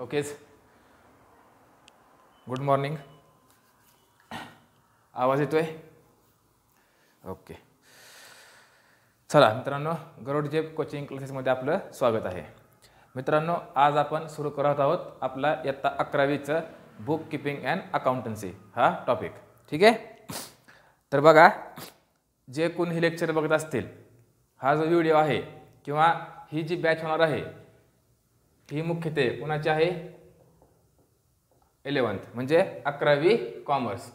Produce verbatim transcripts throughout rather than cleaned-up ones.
ओकेच. Good morning. आवाज येतोय? Okay. चला मित्रांनो, गरुड जेप कोचिंग क्लासेसमध्ये आपलं स्वागत आहे. मित्रांनो, आज आपण सुरू करत आहोत आपला इयत्ता अकरावीचं बुक कीपिंग अँड अकाउंटन्सी हा टॉपिक. ठीक आहे. तर बघा, जे कोणी लेक्चर बघत असतील, हा जो व्हिडिओ आहे किंवा ही जी बॅच होणार आहे ही मुख्यत्वे कोणाची आहे? इलेवन्थ म्हणजे अकरावी कॉमर्स.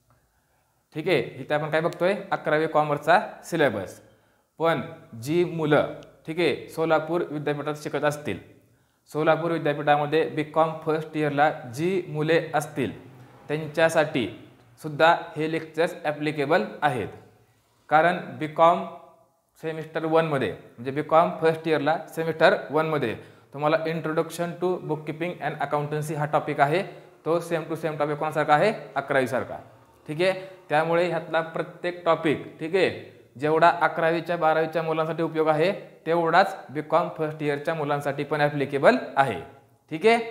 ठीक आहे. इथे आपण काय बघतोय? अकरावी कॉमर्सचा सिलेबस. पण जी मुलं ठीक आहे सोलापूर विद्यापीठात शिकत असतील, सोलापूर विद्यापीठामध्ये बी कॉम फर्स्ट इयरला जी मुले असतील त्यांच्यासाठी सुद्धा हे लेक्चर्स ॲप्लिकेबल आहेत. कारण बी कॉम सेमिस्टर वनमध्ये म्हणजे बी कॉम फर्स्ट इयरला सेमिस्टर वनमध्ये तुम्हाला introduction to book keeping and accountancy हा टॉपिक आहे. तो सेम टू सेम टॉपिक कोणासारखा आहे? अकरावीसारखा. ठीक आहे. त्यामुळे ह्यातला प्रत्येक टॉपिक ठीक आहे जेवढा अकरावीच्या बारावीच्या मुलांसाठी उपयोग आहे तेवढाच बी कॉम फर्स्ट इयरच्या मुलांसाठी पण ॲप्लिकेबल आहे. ठीक आहे.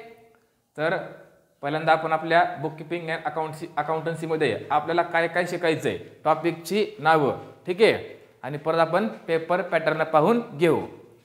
तर पहिल्यांदा आपण आपल्या बुक कीपिंग अँड अकाउंटन्सी अकाउंटन्सीमध्ये आपल्याला काय काय शिकायचं आहे, टॉपिकची नावं. ठीक आहे. आणि परत आपण पेपर पॅटर्न पाहून घेऊ.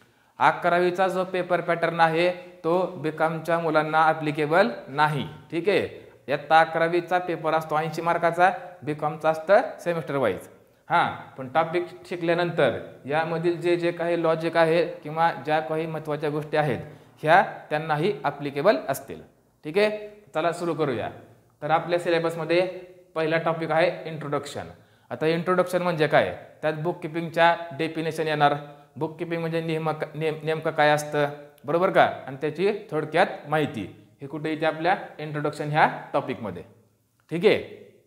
अकरावीचा जो पेपर पॅटर्न आहे तो बीकॉमच्या मुलांना ॲप्लिकेबल नाही. ठीक आहे. इयत्ता अकरावीचा पेपर असतो ऐंशी मार्काचा, बीकॉमचा असतं सेमिस्टर वाईज. हां, पण टॉपिक शिकल्यानंतर यामधील जे जे काही लॉजिक आहे किंवा ज्या काही महत्त्वाच्या गोष्टी आहेत ह्या त्यांनाही ॲप्लिकेबल असतील. ठीक आहे. चला सुरू करूया. तर आपल्या सिलेबसमध्ये पहिला टॉपिक आहे इंट्रोडक्शन. आता इंट्रोडक्शन म्हणजे काय? त्यात बुक कीपिंगच्या डेफिनेशन येणार. बुक कीपिंग म्हणजे नेमक नेम नेमकं काय असतं, बरोबर का? आणि त्याची थोडक्यात माहिती हे कुठे येते? आपल्या इंट्रोडक्शन ह्या टॉपिकमध्ये. ठीक आहे.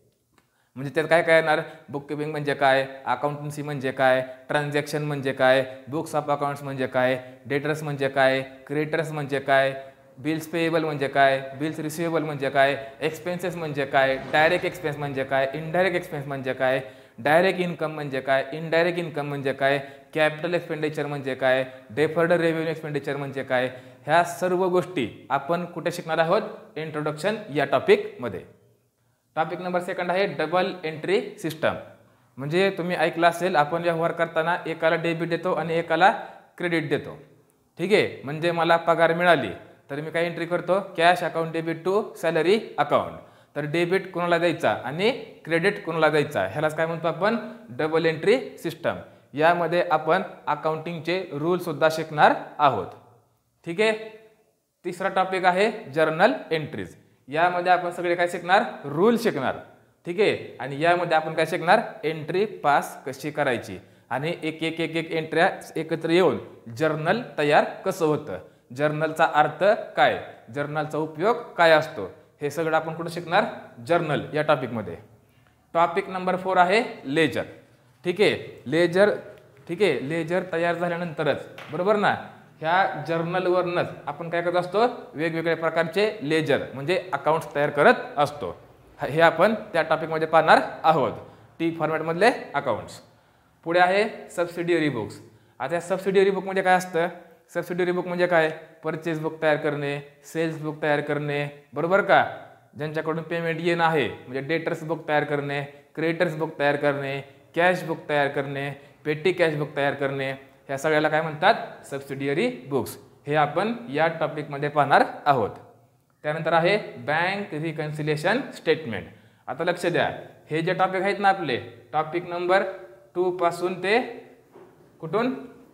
म्हणजे त्यात काय काय येणार? बुक कीपिंग म्हणजे काय, अकाउंटन्सी म्हणजे काय, ट्रान्झॅक्शन म्हणजे काय, बुक्स ऑफ अकाउंट्स म्हणजे काय, डेटर्स म्हणजे काय, क्रेडिटर्स म्हणजे काय, बिल्स पेएबल म्हणजे काय, बिल्स रिसिवेबल म्हणजे काय, एक्सपेन्सेस म्हणजे काय, डायरेक्ट एक्सपेन्स म्हणजे काय, इनडायरेक्ट एक्सपेन्स म्हणजे काय, डायरेक्ट इन्कम म्हणजे काय, इनडायरेक्ट इन्कम म्हणजे काय, कॅपिटल एक्सपेंडिचर म्हणजे काय, डेफर्ड रेव्हेन्यू एक्सपेंडिचर म्हणजे काय, ह्या सर्व गोष्टी आपण कुठे शिकणार आहोत? इंट्रोडक्शन या टॉपिकमध्ये. टॉपिक नंबर सेकंड आहे डबल एंट्री सिस्टम. म्हणजे तुम्ही ऐकलं असेल आपण व्यवहार करताना एकाला डेबिट देतो आणि एकाला क्रेडिट देतो. ठीक आहे. म्हणजे मला पगार मिळाली तर मी काय एंट्री करतो? Cash account debit to salary account. तर डेबिट कोणाला द्यायचा आणि क्रेडिट कोणाला द्यायचा ह्यालाच काय म्हणतो आपण? Double entry system. यामध्ये आपण अकाउंटिंगचे रूल सुद्धा शिकणार आहोत. ठीक आहे. तिसरा टॉपिक आहे जर्नल एंट्रीज. यामध्ये आपण सगळे काय शिकणार? रूल शिकणार. ठीक आहे. आणि यामध्ये आपण काय शिकणार? एंट्री पास कशी करायची आणि एक एक एक एक एंट्र्या एकत्र येऊन जर्नल तयार कसं होतं, जर्नलचा अर्थ काय, जर्नलचा उपयोग काय असतो, हे सगळं आपण कुठं शिकणार? जर्नल या टॉपिकमध्ये. टॉपिक नंबर फोर आहे लेजर. ठीक आहे. लेजर ठीक आहे लेजर तयार झाल्यानंतरच बरोबर ना ह्या जर्नलवरनंच आपण काय करत असतो? वेगवेगळ्या प्रकारचे लेजर म्हणजे अकाउंट्स तयार करत असतो. हे आपण त्या टॉपिकमध्ये पाहणार आहोत, टी फॉर्मॅटमधले अकाउंट्स. पुढे आहे सबसिडियरी बुक्स. आता सबसिडियरी बुक म्हणजे काय असतं? सबसिडियरी बुक म्हणजे काय? परचेस बुक तयार करणे, सेल्स बुक तयार करणे, बरोबर का? ज्यांच्याकडून पेमेंट येणं आहे म्हणजे डेटर्स बुक तयार करणे, क्रेडिटर्स बुक तयार करणे, कॅश बुक तयार करणे, पेटी कॅश बुक तयार करणे, ह्या सगळ्याला काय म्हणतात? Subsidiary books. हे आपण या टॉपिकमध्ये पाहणार आहोत. त्यानंतर आहे बँक रिकन्सिलेशन स्टेटमेंट. आता लक्ष द्या, हे जे टॉपिक आहेत ना आपले टॉपिक नंबर टू पासून ते कुठून?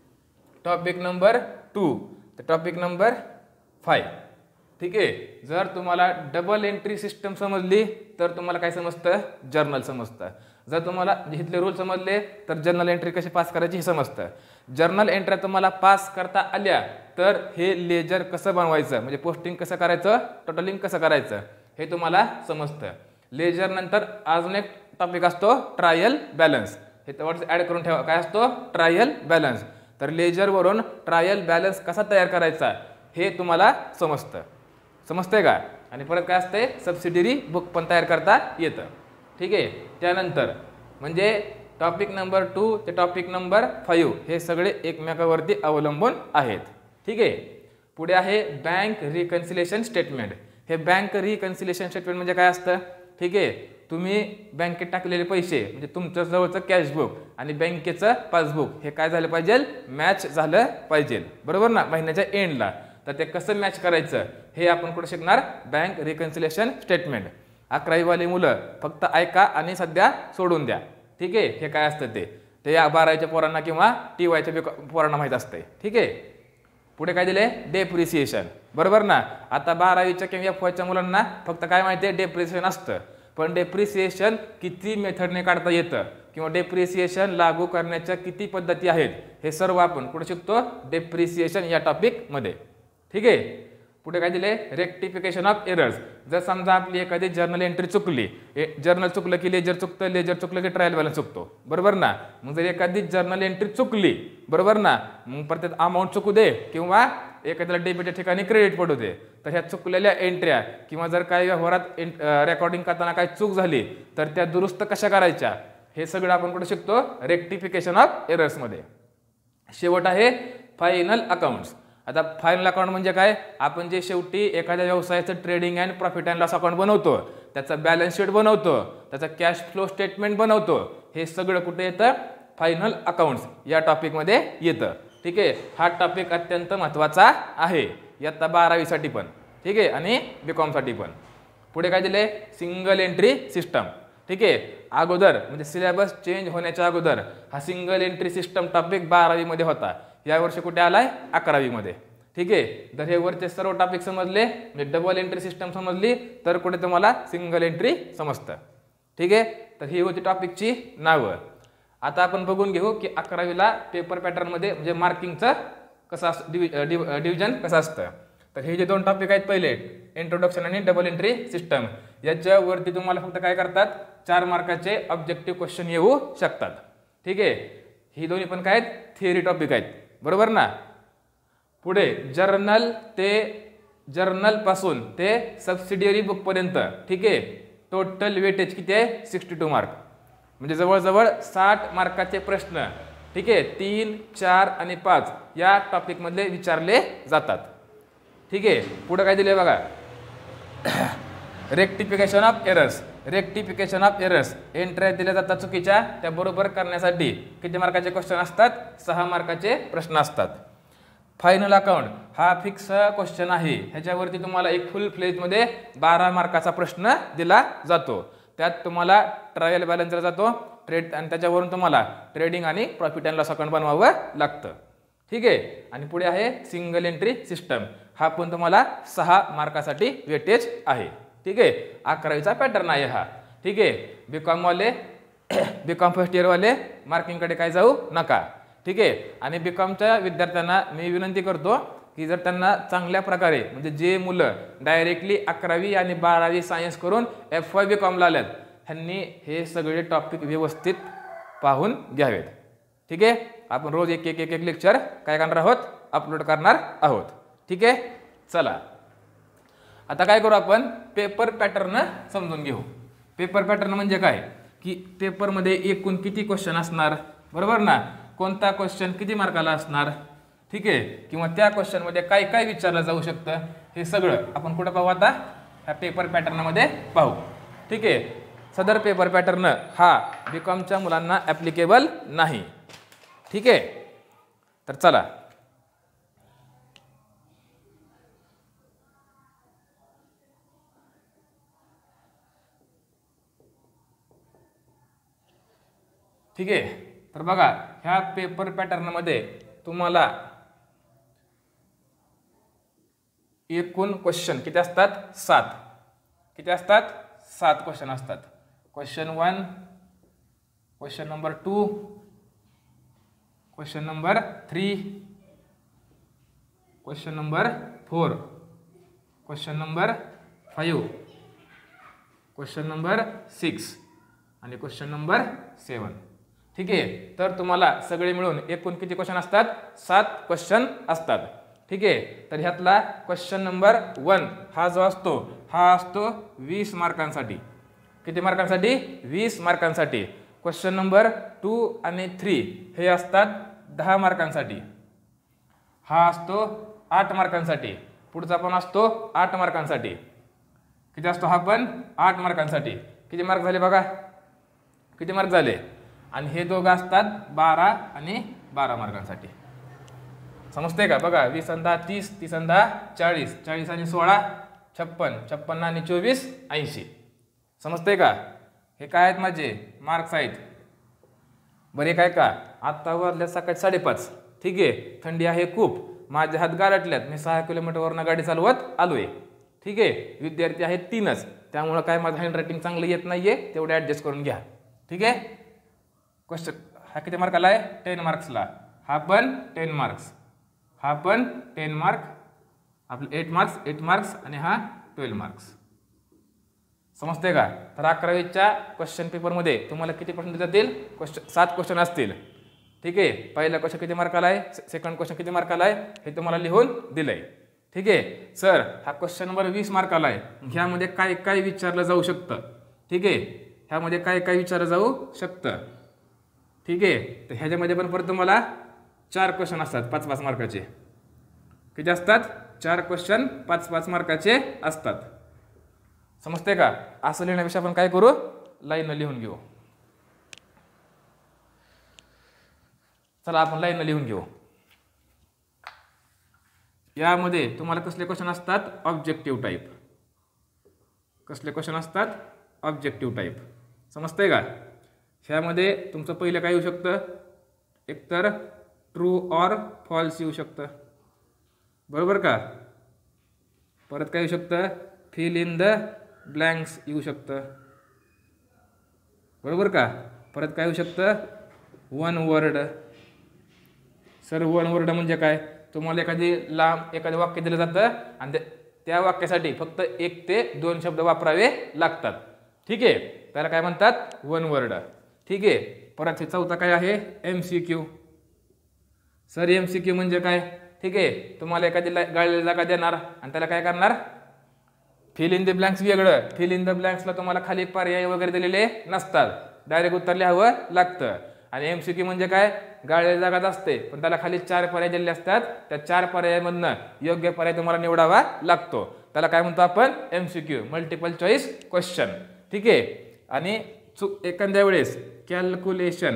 टॉपिक नंबर टू ते टॉपिक नंबर फाय. ठीक आहे. जर तुम्हाला डबल एंट्री सिस्टम समजली तर तुम्हाला काय समजतं? जर्नल समजतं. जर तुम्हाला इथले रूल समजले तर जर्नल एंट्री कशी पास करायची हे समजतं. जर्नल एंट्री तुम्हाला पास करता आल्या तर हे लेजर कसं बनवायचं म्हणजे पोस्टिंग कसं करायचं, टोटलिंग कसं करायचं हे तुम्हाला समजतं. लेजर नंतर अजून एक टॉपिक असतो ट्रायल बॅलन्स. हे तेवढंच ॲड करून ठेवा. काय असतो? Trial balance. तर लेजरवरून ट्रायल बॅलन्स कसा तयार करायचा हे तुम्हाला समजतं. समजतंय का? आणि परत काय असते? सबसिडियरी बुक पण तयार करता येतं. ठीक आहे. त्यानंतर म्हणजे टॉपिक नंबर टू ते टॉपिक नंबर फाईव्ह हे सगळे एकमेकावरती अवलंबून आहेत. ठीक आहे. पुढे आहे बँक रिकन्सिलेशन स्टेटमेंट. हे बँक रिकन्सिलेशन स्टेटमेंट म्हणजे काय असतं? ठीक आहे, तुम्ही बँकेत टाकलेले पैसे म्हणजे तुमच्या जवळचं कॅशबुक आणि बँकेचं पासबुक हे काय झालं पाहिजे? मॅच झालं पाहिजे, बरोबर ना, महिन्याच्या एंडला. तर ते कसं मॅच करायचं हे आपण कुठे शिकणार? Bank reconciliation statement. अकरावीवाली मुलं फक्त ऐका आणि सध्या सोडून द्या. ठीक आहे, हे काय असतं ते ते या बारावीच्या पोरांना किंवा टी वायच्या पोरांना माहीत असतंय. ठीक आहे, पुढे काय दिले? डेप्रिसिएशन, बरोबर ना. आता बारावीच्या किंवा एफ वायच्या मुलांना फक्त काय माहिती आहे? डेप्रिसिएशन असतं. पण डेप्रिसिएशन किती मेथडने काढता येतं किंवा डेप्रिसिएशन लागू करण्याच्या किती पद्धती आहेत हे सर्व आपण कुठे शिकतो? डेप्रिसिएशन या टॉपिकमध्ये. ठीक आहे, पुढे काय दिले? Rectification of errors. जर समजा आपली एखादी जर्नल एंट्री चुकली, जर्नल चुकलं की लेजर चुकतं, लेजर चुकलं की ट्रायल बॅलन्स चुकतो, बरोबर ना. मग जर एखादी जर्नल एंट्री चुकली, बरोबर ना, मग परत अमाऊंट चुकू दे किंवा एखाद्याला डेबिटच्या ठिकाणी क्रेडिट पडू दे, तर ह्या चुकलेल्या एंट्र्या किंवा जर काही व्यवहारात रेकॉर्डिंग करताना काही चूक झाली तर त्या दुरुस्त कशा करायच्या हे सगळं आपण कुठे शिकतो? रेक्टिफिकेशन ऑफ एरर्समध्ये. शेवट आहे फायनल अकाउंट्स. आता फायनल अकाउंट म्हणजे काय? आपण जे शेवटी एखाद्या व्यवसायाचं trading and profit and loss account बनवतो, त्याचा बॅलन्स शीट बनवतो, त्याचा कॅश फ्लो स्टेटमेंट बनवतो, हे सगळं कुठे येतं? फायनल अकाउंट्स या टॉपिकमध्ये येतं. ठीक आहे, हा टॉपिक अत्यंत महत्त्वाचा आहे इयत्ता बारावीसाठी पण. ठीक आहे, आणि बी कॉमसाठी पण. पुढे काय दिले? Single entry system. ठीक आहे, अगोदर म्हणजे सिलेबस चेंज होण्याच्या अगोदर हा सिंगल एंट्री सिस्टम टॉपिक बारावीमध्ये होता. यावर्षी कुठे आलाय? अकरावीमध्ये. ठीक आहे, तर हे वरचे सर्व टॉपिक समजले म्हणजे डबल एंट्री सिस्टम समजली तर कुठे तुम्हाला सिंगल एंट्री समजतं. ठीक आहे, तर ही होती टॉपिकची नावं. आता आपण बघून घेऊ की अकरावीला पेपर पॅटर्नमध्ये म्हणजे मार्किंगचं कसं असं डिव्हिजन कसं असतं. तर हे जे दोन टॉपिक आहेत पहिले इंट्रोडक्शन आणि डबल एंट्री सिस्टम, याच्यावरती तुम्हाला फक्त काय करतात? चार मार्काचे ऑब्जेक्टिव्ह क्वेश्चन येऊ शकतात. ठीक आहे, ही दोन्ही पण काय आहेत? थिअरी टॉपिक आहेत, बरोबर ना. पुढे जर्नल ते जर्नल पासून ते सबसिडियरी बुक पर्यंत, ठीक आहे, टोटल वेटेज किती आहे? Sixty two mark. म्हणजे जवळजवळ साठ मार्काचे प्रश्न, ठीक आहे, तीन चार आणि पाच या टॉपिकमधले विचारले जातात. ठीक आहे, पुढे काय दिले बघा? Rectification of errors. Rectification of errors एंट्र्या दिल्या जातात चुकीच्या, त्या बरोबर करण्यासाठी किती मार्काचे क्वेश्चन असतात? सहा मार्काचे प्रश्न असतात. फायनल अकाउंट हा फिक्स क्वेश्चन आहे, ह्याच्यावरती तुम्हाला एक फुल फ्लेजमध्ये बारा मार्काचा प्रश्न दिला जातो. त्यात तुम्हाला ट्रायल बॅलन्स दिला जातो, ट्रेड, आणि त्याच्यावरून तुम्हाला ट्रेडिंग आणि प्रॉफिट अँड लॉस अकाउंट बनवावं लागतं. ठीक आहे, आणि पुढे आहे सिंगल एंट्री सिस्टम. हा पण तुम्हाला सहा मार्कासाठी वेटेज आहे. ठीक आहे, अकरावीचा पॅटर्न आहे हा. ठीक आहे, बीकॉम वाले बीकॉम फर्स्ट इयर वाले मार्किंगकडे काय जाऊ नका. ठीक आहे, आणि बीकॉमच्या विद्यार्थ्यांना मी विनंती करतो की जर त्यांना चांगल्या प्रकारे म्हणजे जे मुलं डायरेक्टली अकरावी आणि बारावी सायन्स करून एफ वाय बीकॉमला आल्यात ह्यांनी हे सगळे टॉपिक व्यवस्थित पाहून घ्यावेत. ठीक आहे, आपण रोज एक एक एक एक लेक्चर काय करणार आहोत? अपलोड करणार आहोत. ठीक आहे, चला आता काय करू? आपण पेपर पॅटर्न समजून घेऊ. पेपर पॅटर्न म्हणजे काय की पेपरमध्ये एकूण किती क्वेश्चन असणार, बरोबर ना, कोणता क्वेश्चन किती मार्काला असणार, ठीक आहे, किंवा त्या क्वेश्चनमध्ये काय काय विचारलं जाऊ शकतं, हे सगळं आपण कुठं पाहू? आता ह्या पेपर पॅटर्नमध्ये पाहू. ठीक आहे, सदर पेपर पॅटर्न हा बीकॉमच्या मुलांना ॲप्लिकेबल नाही. ठीक आहे, तर चला ठीक आहे, तर बघा ह्या पेपर पॅटर्नमध्ये तुम्हाला एकूण क्वेश्चन किती असतात? सात. किती असतात? सात क्वेश्चन असतात. Question one, question number two, question number three, question number four, question number five, question number six आणि क्वेश्चन नंबर सेवन. ठीक आहे, तर तुम्हाला सगळे मिळून एकूण किती क्वेश्चन असतात? सात क्वेश्चन असतात. ठीक आहे, तर ह्यातला क्वेश्चन नंबर वन हा जो असतो हा असतो वीस मार्कांसाठी. किती मार्कांसाठी? वीस मार्कांसाठी. क्वेश्चन नंबर टू आणि थ्री हे असतात दहा मार्कांसाठी. हा असतो आठ मार्कांसाठी, पुढचा पण असतो आठ मार्कांसाठी. किती असतो हा पण? आठ मार्कांसाठी. किती मार्क झाले बघा, किती मार्क झाले? आणि हे दोघं असतात बारा आणि बारा मार्कांसाठी. समजते का? बघा, वीस आणि दहा तीस, तीस आणि दहा चाळीस, चाळीस आणि सोळा छप्पन, छप्पन्न आणि चोवीस ऐंशी. समजते का? हे काय आहेत माझे मार्क्स आहेत. बरे काय का? आत्ता वाजल्या सकाळी साडेपाच. ठीक आहे, थंडी आहे खूप, माझे हात गारटल्यात, मी सहा किलोमीटरवरनं गाडी चालवत आलोय. ठीक आहे, विद्यार्थी आहेत तीनच, त्यामुळं काय माझं हँडरायटिंग चांगलं येत नाहीये, तेवढे ॲडजस्ट करून घ्या. ठीक आहे. क्वेश्चन हा किती मार्काला आहे? टेन मार्क्सला. हा पण टेन मार्क्स, हा पण टेन मार्क, आपले एट मार्क्स, एट मार्क्स आणि हा ट्वेल्व मार्क्स. समजते का? तर अकरावीच्या क्वेश्चन पेपरमध्ये तुम्हाला किती प्रश्न जातील? क्वेश्चन सात क्वेश्चन असतील. ठीक आहे, पहिला क्वेश्चन किती मार्काला आहे, सेकंड क्वेश्चन किती मार्काला आहे हे तुम्हाला लिहून दिलंय. ठीक आहे सर, हा क्वेश्चन नंबर वीस मार्काला आहे, ह्यामध्ये काय काय विचारलं जाऊ शकतं? ठीक आहे, ह्यामध्ये काय काय विचारलं जाऊ शकतं? ठीक आहे, तर ह्याच्यामध्ये पण परत तुम्हाला चार क्वेश्चन असतात पाच पाच मार्काचे. किती असतात? चार क्वेश्चन पाच पाच मार्काचे असतात. समजते का? असं लिहिण्यापेक्षा आपण काय करू, लाईन लिहून घेऊ. चला आपण लाईन लिहून घेऊ. यामध्ये तुम्हाला कसले क्वेश्चन असतात? Objective type. कसले क्वेश्चन असतात? Objective type. समजते का? ह्यामध्ये तुमचं पहिलं काय येऊ शकतं? एकतर ट्रू ऑर फॉल्स येऊ शकतं, बरोबर का? परत काय येऊ शकतं? फिल इन द ब्लँक्स येऊ शकतं, बरोबर का? परत काय येऊ शकतं? One word. Sir one word म्हणजे काय? तुम्हाला एखादी लांब एखादं वाक्य दिलं जातं आणि त्या वाक्यासाठी फक्त एक ते दोन शब्द वापरावे लागतात. ठीक आहे, त्याला काय म्हणतात? One word. ठीक आहे, परत हे चौथा काय आहे? M C Q. Sir M C Q म्हणजे काय? ठीक आहे, तुम्हाला एखादी गाळलेली जागा देणार आणि त्याला काय करणार? फिल इन द ब्लँक्स वेगळं. फिल इन द ब्लँक्सला तुम्हाला खाली पर्याय वगैरे दिलेले नसतात, डायरेक्ट उत्तर लिहावं लागतं. आणि एम सी क्यू म्हणजे काय? गाळलेली जागाच असते, पण त्याला खाली चार पर्याय दिलेले असतात, त्या चार पर्यायामधनं योग्य पर्याय तुम्हाला निवडावा लागतो. त्याला काय म्हणतो आपण? M C Q, multiple choice question. ठीक आहे, आणि चूक एखाद्या वेळेस कॅल्क्युलेशन,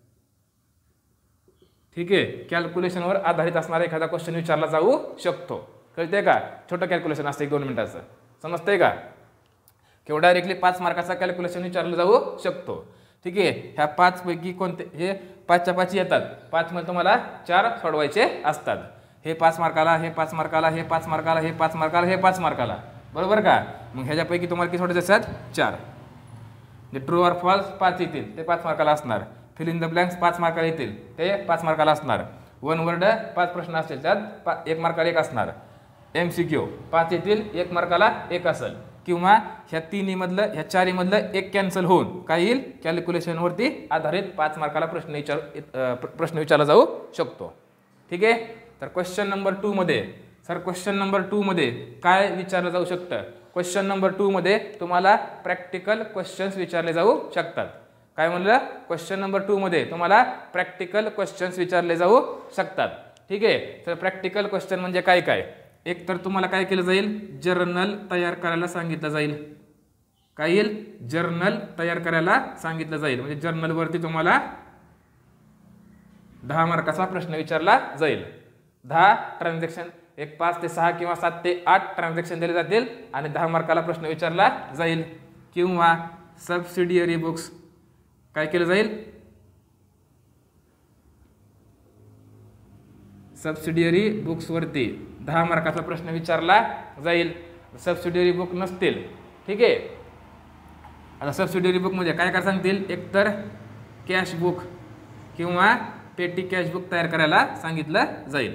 ठीक आहे, कॅल्क्युलेशनवर आधारित असणारा एखादा क्वेश्चन विचारला जाऊ शकतो. कळते का? छोटं कॅल्क्युलेशन असतं एक दोन मिनिटाचं. समजतंय का? किंवा डायरेक्टली पाच मार्काचा कॅल्क्युलेशन विचारलं जाऊ शकतो. ठीक आहे, ह्या पाच पैकी कोणते? हे पाचच्या पाच येतात, पाच मध्ये तुम्हाला चार सोडवायचे असतात. हे पाच मार्काला, हे पाच मार्काला, हे पाच मार्काला, हे पाच मार्काला, हे पाच मार्काला, बरोबर का? मग ह्याच्यापैकी तुम्हाला किती सोडायचे असतात? चार. जे ट्रू ऑर फॉल्स पाच येतील ते पाच मार्काला असणार. फिल इन द ब्लँक्स पाच मार्काला येतील ते पाच मार्काला असणार. वन वर्ड पाच प्रश्न असतील त्यात पा एक मार्काला एक असणार. एम सी क्यू पाच येतील, एक मार्काला एक असेल. किंवा ह्या तिन्हीमधलं ह्या चारीमधलं एक कॅन्सल होऊन काय येईल? कॅल्क्युलेशनवरती आधारित पाच मार्काला प्रश्न विचार प्रश्न विचारला जाऊ शकतो. ठीक आहे, तर क्वेश्चन नंबर टू मध्ये सर क्वेश्चन नंबर टू मध्ये काय विचारलं जाऊ शकतं? क्वेश्चन नंबर टू मध्ये तुम्हाला प्रॅक्टिकल क्वेश्चन्स विचारले जाऊ शकतात. काय म्हणलं? क्वेश्चन नंबर टू मध्ये तुम्हाला प्रॅक्टिकल क्वेश्चन्स विचारले जाऊ शकतात. ठीक आहे, तर प्रॅक्टिकल क्वेश्चन म्हणजे काय काय? एक तर तुम्हाला काय केलं जाईल? जर्नल तयार करायला सांगितलं जाईल. काय येईल? जर्नल तयार करायला सांगितलं जाईल. म्हणजे जर्नलवरती तुम्हाला दहा मार्काचा प्रश्न विचारला जाईल. दहा ट्रान्झॅक्शन, एक पाच ते सहा किंवा सात ते आठ ट्रान्झॅक्शन दिले जातील आणि दहा मार्काला प्रश्न विचारला जाईल. किंवा सबसिडियरी बुक्स काय केलं जाईल? सबसिडियरी बुक्सवरती दहा मार्काचा प्रश्न विचारला जाईल. सबसिडियरी बुक नसतील, ठीक आहे, आता सबसिडियरी बुकमध्ये काय काय सांगतील? एकतर कॅश बुक किंवा पेटी कॅश बुक तयार करायला सांगितलं जाईल.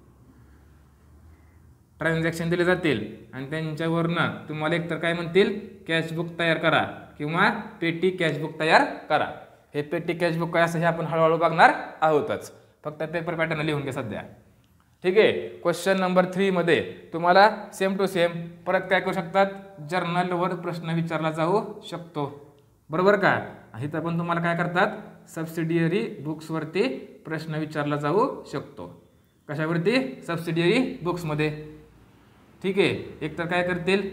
ट्रान्झॅक्शन दिले जातील आणि त्यांच्यावरनं तुम्हाला एकतर काय म्हणतील? कॅश बुक तयार करा किंवा पेटी कॅश बुक तयार करा. हे पेटी कॅश बुक काय असं हे आपण हळूहळू बघणार आहोतच, फक्त पेपर पॅटर्न लिहून घ्या सध्या. ठीक आहे, क्वेश्चन नंबर थ्री मध्ये तुम्हाला सेम टू सेम परत काय करू शकतात? जर्नलवर प्रश्न विचारला जाऊ शकतो, बरोबर का? इथं पण तुम्हाला काय करतात? सबसिडियरी बुक्सवरती प्रश्न विचारला जाऊ शकतो. कशावरती? सबसिडियरी बुक्समध्ये. ठीक आहे, एकतर काय करतील,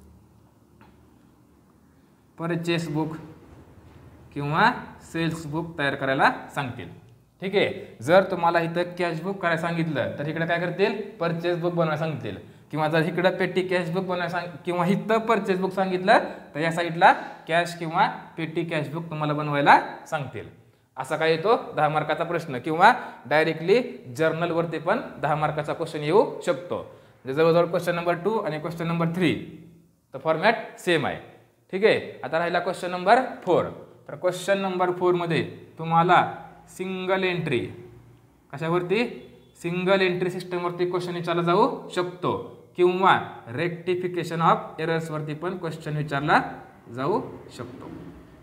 परचेस बुक किंवा सेल्स बुक तयार करायला सांगतील. ठीक आहे, जर तुम्हाला इथं कॅश बुक करायला सांगितलं तर इकडे काय करतील, परचेस बुक बनवायला सांगतील. किंवा जर इकडं पेटी कॅश बुक बनवायला सांग किंवा इथं परचेस बुक सांगितलं तर या साईडला कॅश किंवा पेटी कॅश बुक तुम्हाला बनवायला सांगतील. असा काय येतो दहा मार्काचा प्रश्न. किंवा डायरेक्टली जर्नलवरती पण दहा मार्काचा क्वेश्चन येऊ शकतो. म्हणजे जवळजवळ क्वेश्चन नंबर टू आणि क्वेश्चन नंबर थ्री तर फॉर्मॅट सेम आहे. ठीक आहे, आता राहिला क्वेश्चन नंबर फोर. तर क्वेश्चन नंबर फोरमध्ये तुम्हाला सिंगल एंट्री कशावरती, सिंगल एंट्री सिस्टमवरती क्वेश्चन विचारला जाऊ शकतो. किंवा रेक्टिफिकेशन ऑफ एरर्सवरती पण क्वेश्चन विचारला जाऊ शकतो.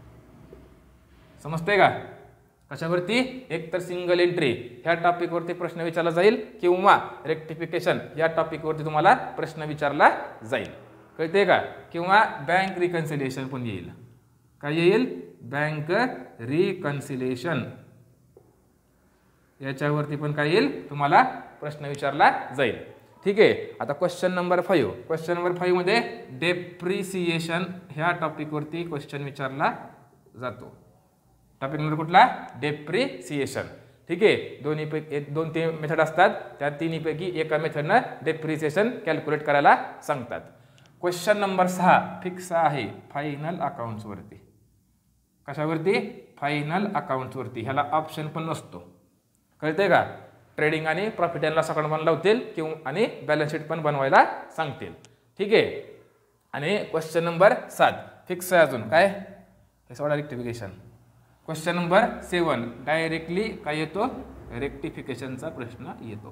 समजते का? कशावरती, एक तर सिंगल एंट्री ह्या टॉपिकवरती प्रश्न विचारला जाईल किंवा रेक्टिफिकेशन या टॉपिकवरती तुम्हाला प्रश्न विचारला जाईल. कळते का? किंवा बँक रिकन्सिलिएशन पण येईल. काय येईल? बँक रिकन्सिलिएशन याच्यावरती पण काय येईल, तुम्हाला प्रश्न विचारला जाईल. ठीक आहे, आता question number five. Question number five मध्ये डेप्रिसिएशन ह्या टॉपिकवरती क्वेश्चन विचारला जातो. टॉपिक नंबर कुठला? डेप्रिसिएशन. ठीक आहे, दोन्ही पैकी दोन तीन मेथड असतात, त्या तिन्हीपैकी एका मेथडनं डेप्रिसिएशन कॅल्क्युलेट करायला सांगतात. क्वेश्चन नंबर सहा फिक्स आहे फायनल अकाउंट्सवरती. कशावरती? फायनल अकाउंट्सवरती. ह्याला ऑप्शन पण नसतो. कळते का? ट्रेडिंग आणि प्रॉफिट अँड लॉस अकाउंट बनवला होतील किंवा आणि बॅलन्स शीट पण बनवायला सांगतील. ठीक आहे, आणि क्वेश्चन नंबर सात फिक्स आहे अजून काय, हे सोडा rectification. Question number seven directly काय येतो, रेक्टिफिकेशनचा प्रश्न येतो.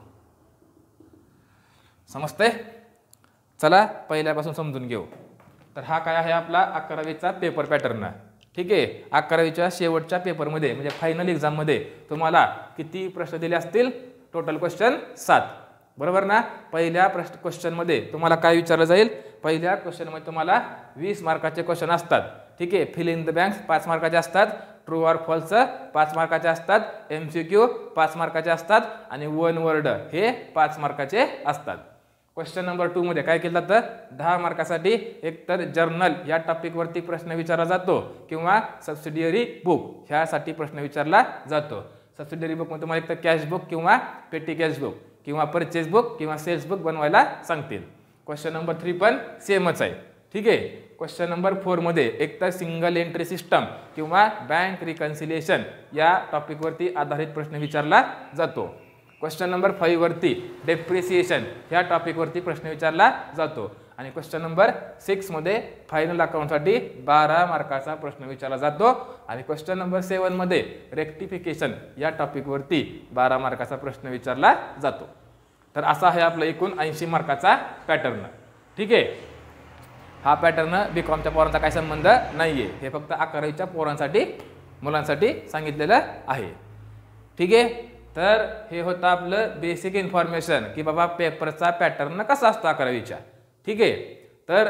समजतंय? चला पहिल्यापासून समजून घेऊ. तर हा काय आहे आपला अकरावीचा पेपर पॅटर्न. ठीक आहे, अकरावीच्या शेवटच्या पेपरमध्ये म्हणजे फायनल एक्झाममध्ये तुम्हाला किती प्रश्न दिले असतील? टोटल क्वेश्चन सात. बरोबर ना? पहिल्या प्रश्न क्वेश्चनमध्ये तुम्हाला काय विचारलं जाईल? पहिल्या क्वेश्चनमध्ये तुम्हाला वीस मार्काचे क्वेश्चन असतात. ठीक आहे, फिल इन द बँक्स पाच मार्काचे असतात, ट्रू ऑर फॉल्स पाच मार्काचे असतात, एम सी क्यू पाच मार्काचे असतात आणि वन वर्ड हे पाच मार्काचे असतात. क्वेश्चन नंबर टू मध्ये काय केलं जातं? दहा मार्कासाठी एकतर जर्नल या टॉपिकवरती प्रश्न विचारला जातो किंवा सबसिडियरी बुक ह्यासाठी प्रश्न विचारला जातो. सबसिडियरी बुकमध्ये तुम्हाला एकतर कॅश बुक किंवा पेटी कॅश बुक किंवा परचेस बुक किंवा सेल्स बुक बनवायला सांगतील. क्वेश्चन नंबर थ्री पण सेमच आहे. ठीक आहे, क्वेश्चन नंबर फोरमध्ये एकतर सिंगल एंट्री सिस्टम किंवा बँक रिकन्सिलिएशन या टॉपिकवरती आधारित प्रश्न विचारला जातो. क्वेश्चन नंबर फाईव्ह वरती डेप्रिसिएशन ह्या टॉपिकवरती प्रश्न विचारला जातो. आणि क्वेश्चन नंबर सिक्समध्ये फायनल अकाउंटसाठी बारा मार्काचा प्रश्न विचारला जातो. आणि क्वेश्चन नंबर सेवनमध्ये रेक्टिफिकेशन या टॉपिकवरती बारा मार्काचा प्रश्न विचारला जातो. तर असा आहे आपला एकूण ऐंशी मार्काचा पॅटर्न. ठीक आहे, हा पॅटर्न बी कॉमच्या पोरांचा काही संबंध नाही आहे, हे फक्त अकरावीच्या पोरांसाठी मुलांसाठी सांगितलेलं आहे. ठीक आहे, तर हे होतं आपलं बेसिक इन्फॉर्मेशन की बाबा पेपरचा पॅटर्न कसा असतो अकरावीच्या. ठीक आहे, तर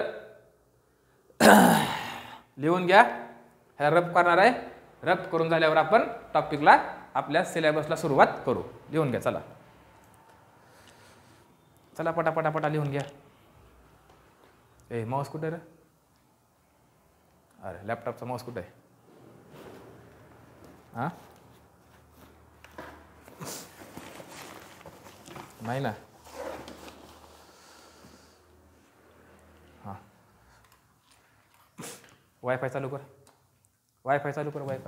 लिहून घ्या. ह्या रब करणार आहे. रब करून झाल्यावर आपण टॉपिकला आपल्या सिलेबसला सुरुवात करू. लिहून घ्या. चला चला पटापटापटा लिहून घ्या. ए माऊस कुठे रे? अरे लॅपटॉपचा माऊस कुठे आहे? हां नाही ना. हां वायफाय चालू कर. वायफाय चालू कर. वायफाय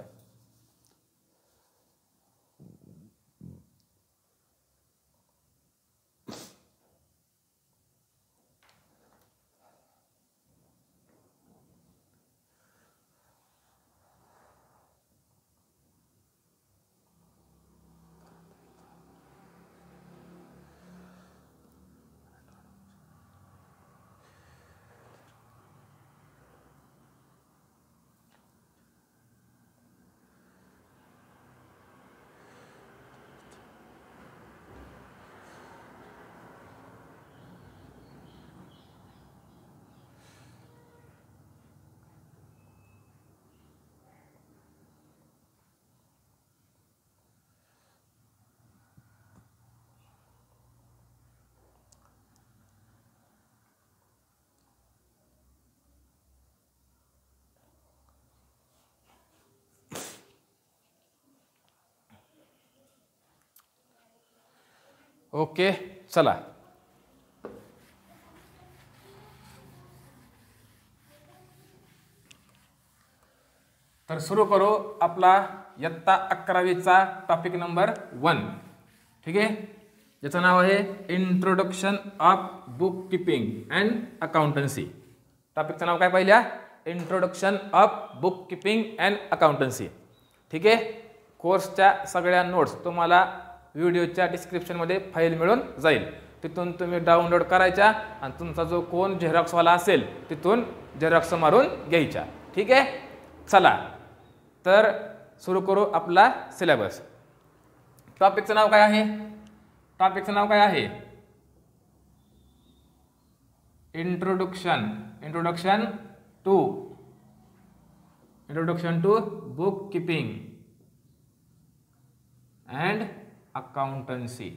ओके, चला तर सुरू करू आपला इयत्ता अकरावीचा टॉपिक नंबर वन. ठीक आहे, ज्याचं नाव आहे introduction of book keeping and accountancy. टॉपिकचं नाव काय पहिल्या? Introduction of book keeping and accountancy. ठीक आहे, कोर्सच्या सगळ्या नोट्स तुम्हाला व्हिडिओच्या डिस्क्रिप्शनमध्ये फाईल मिळून जाईल. तिथून तुम्ही डाउनलोड करायच्या आणि तुमचा जो कोण झेरॉक्सवाला असेल तिथून झेरॉक्स मारून घ्यायच्या. ठीक आहे, चला तर सुरू करू आपला सिलेबस. टॉपिकचं नाव काय आहे? टॉपिकचं नाव काय आहे? Introduction introduction to introduction to book keeping and accountancy.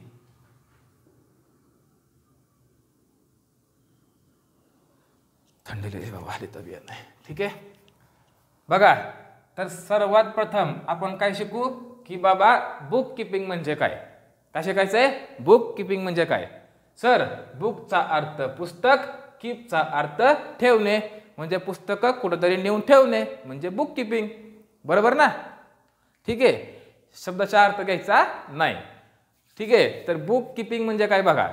थंडीले बाबा आली तब्येत नाही. ठीक आहे, बघा तर सर्वात प्रथम आपण काय शिकू की बाबा बुक किपिंग म्हणजे काय. काय शिकायचंय? बुक किपिंग म्हणजे काय. सर बुकचा अर्थ पुस्तक, कीपचा अर्थ ठेवणे, म्हणजे पुस्तकं कुठंतरी नेऊन ठेवणे म्हणजे बुक किपिंग. बरोबर ना? ठीक आहे, शब्दाचा अर्थ घ्यायचा नाही. ठीक आहे, तर बुक किपिंग म्हणजे काय बघा,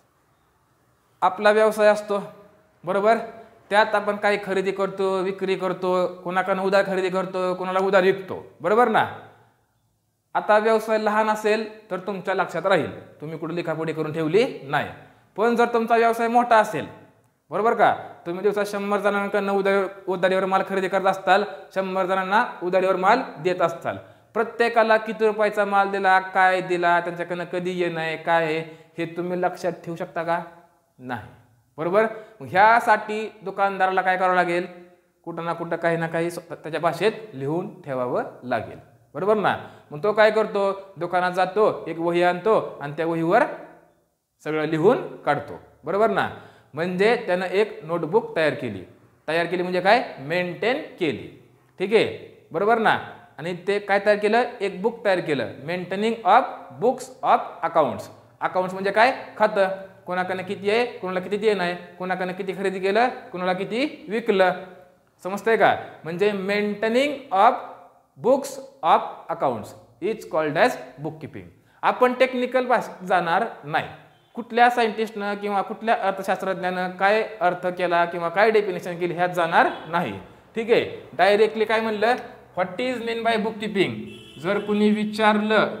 आपला व्यवसाय असतो बरोबर, त्यात आपण काही खरेदी करतो, विक्री करतो, कोणाकडून उधार खरेदी करतो, कोणाला उधार विकतो. बरोबर ना? आता व्यवसाय लहान असेल तर तुमच्या लक्षात राहील, तुम्ही कुठे लिखापोटी करून ठेवली नाही. पण जर तुमचा व्यवसाय मोठा असेल बरोबर का, तुम्ही दिवसात शंभर जणांकडनं उधार उधारीवर माल खरेदी करत असताल, शंभर जणांना उधारीवर माल देत असताल, प्रत्येकाला किती रुपयाचा माल दिला, काय दिला, त्यांच्याकडनं कधी येणं काय आहे हे तुम्ही लक्षात ठेवू शकता का? नाही. बरोबर, ह्यासाठी दुकानदाराला काय करावं लागेल, कुठं ना कुठं काही ना काही त्याच्या भाषेत लिहून ठेवावं लागेल. बरोबर ना? मग तो काय करतो, दुकानात जातो, एक वही आणतो आणि त्या वहीवर सगळं लिहून काढतो. बरोबर ना? म्हणजे त्यानं एक नोटबुक तयार केली. तयार केली म्हणजे काय? मेंटेन केली. ठीक आहे, बरोबर ना? आणि ते काय तयार केलं? एक बुक तयार केलं, maintaining of books of accounts. Accounts म्हणजे काय? खातं. कोणाकडनं किती आहे, कोणाला किती देणं आहे, कोणाकडनं किती खरेदी केलं, कोणाला किती विकलं. समजतंय का? म्हणजे maintaining of books of accounts is called as book keeping. आपण टेक्निकल भाषेत जाणार नाही. कुठल्या सायंटिस्टनं किंवा कुठल्या अर्थशास्त्रज्ञानं काय अर्थ केला किंवा काय डेफिनेशन केली ह्यात जाणार नाही. ठीक आहे, डायरेक्टली काय म्हणलं, what is mean by book keeping. जर कुणी विचारलं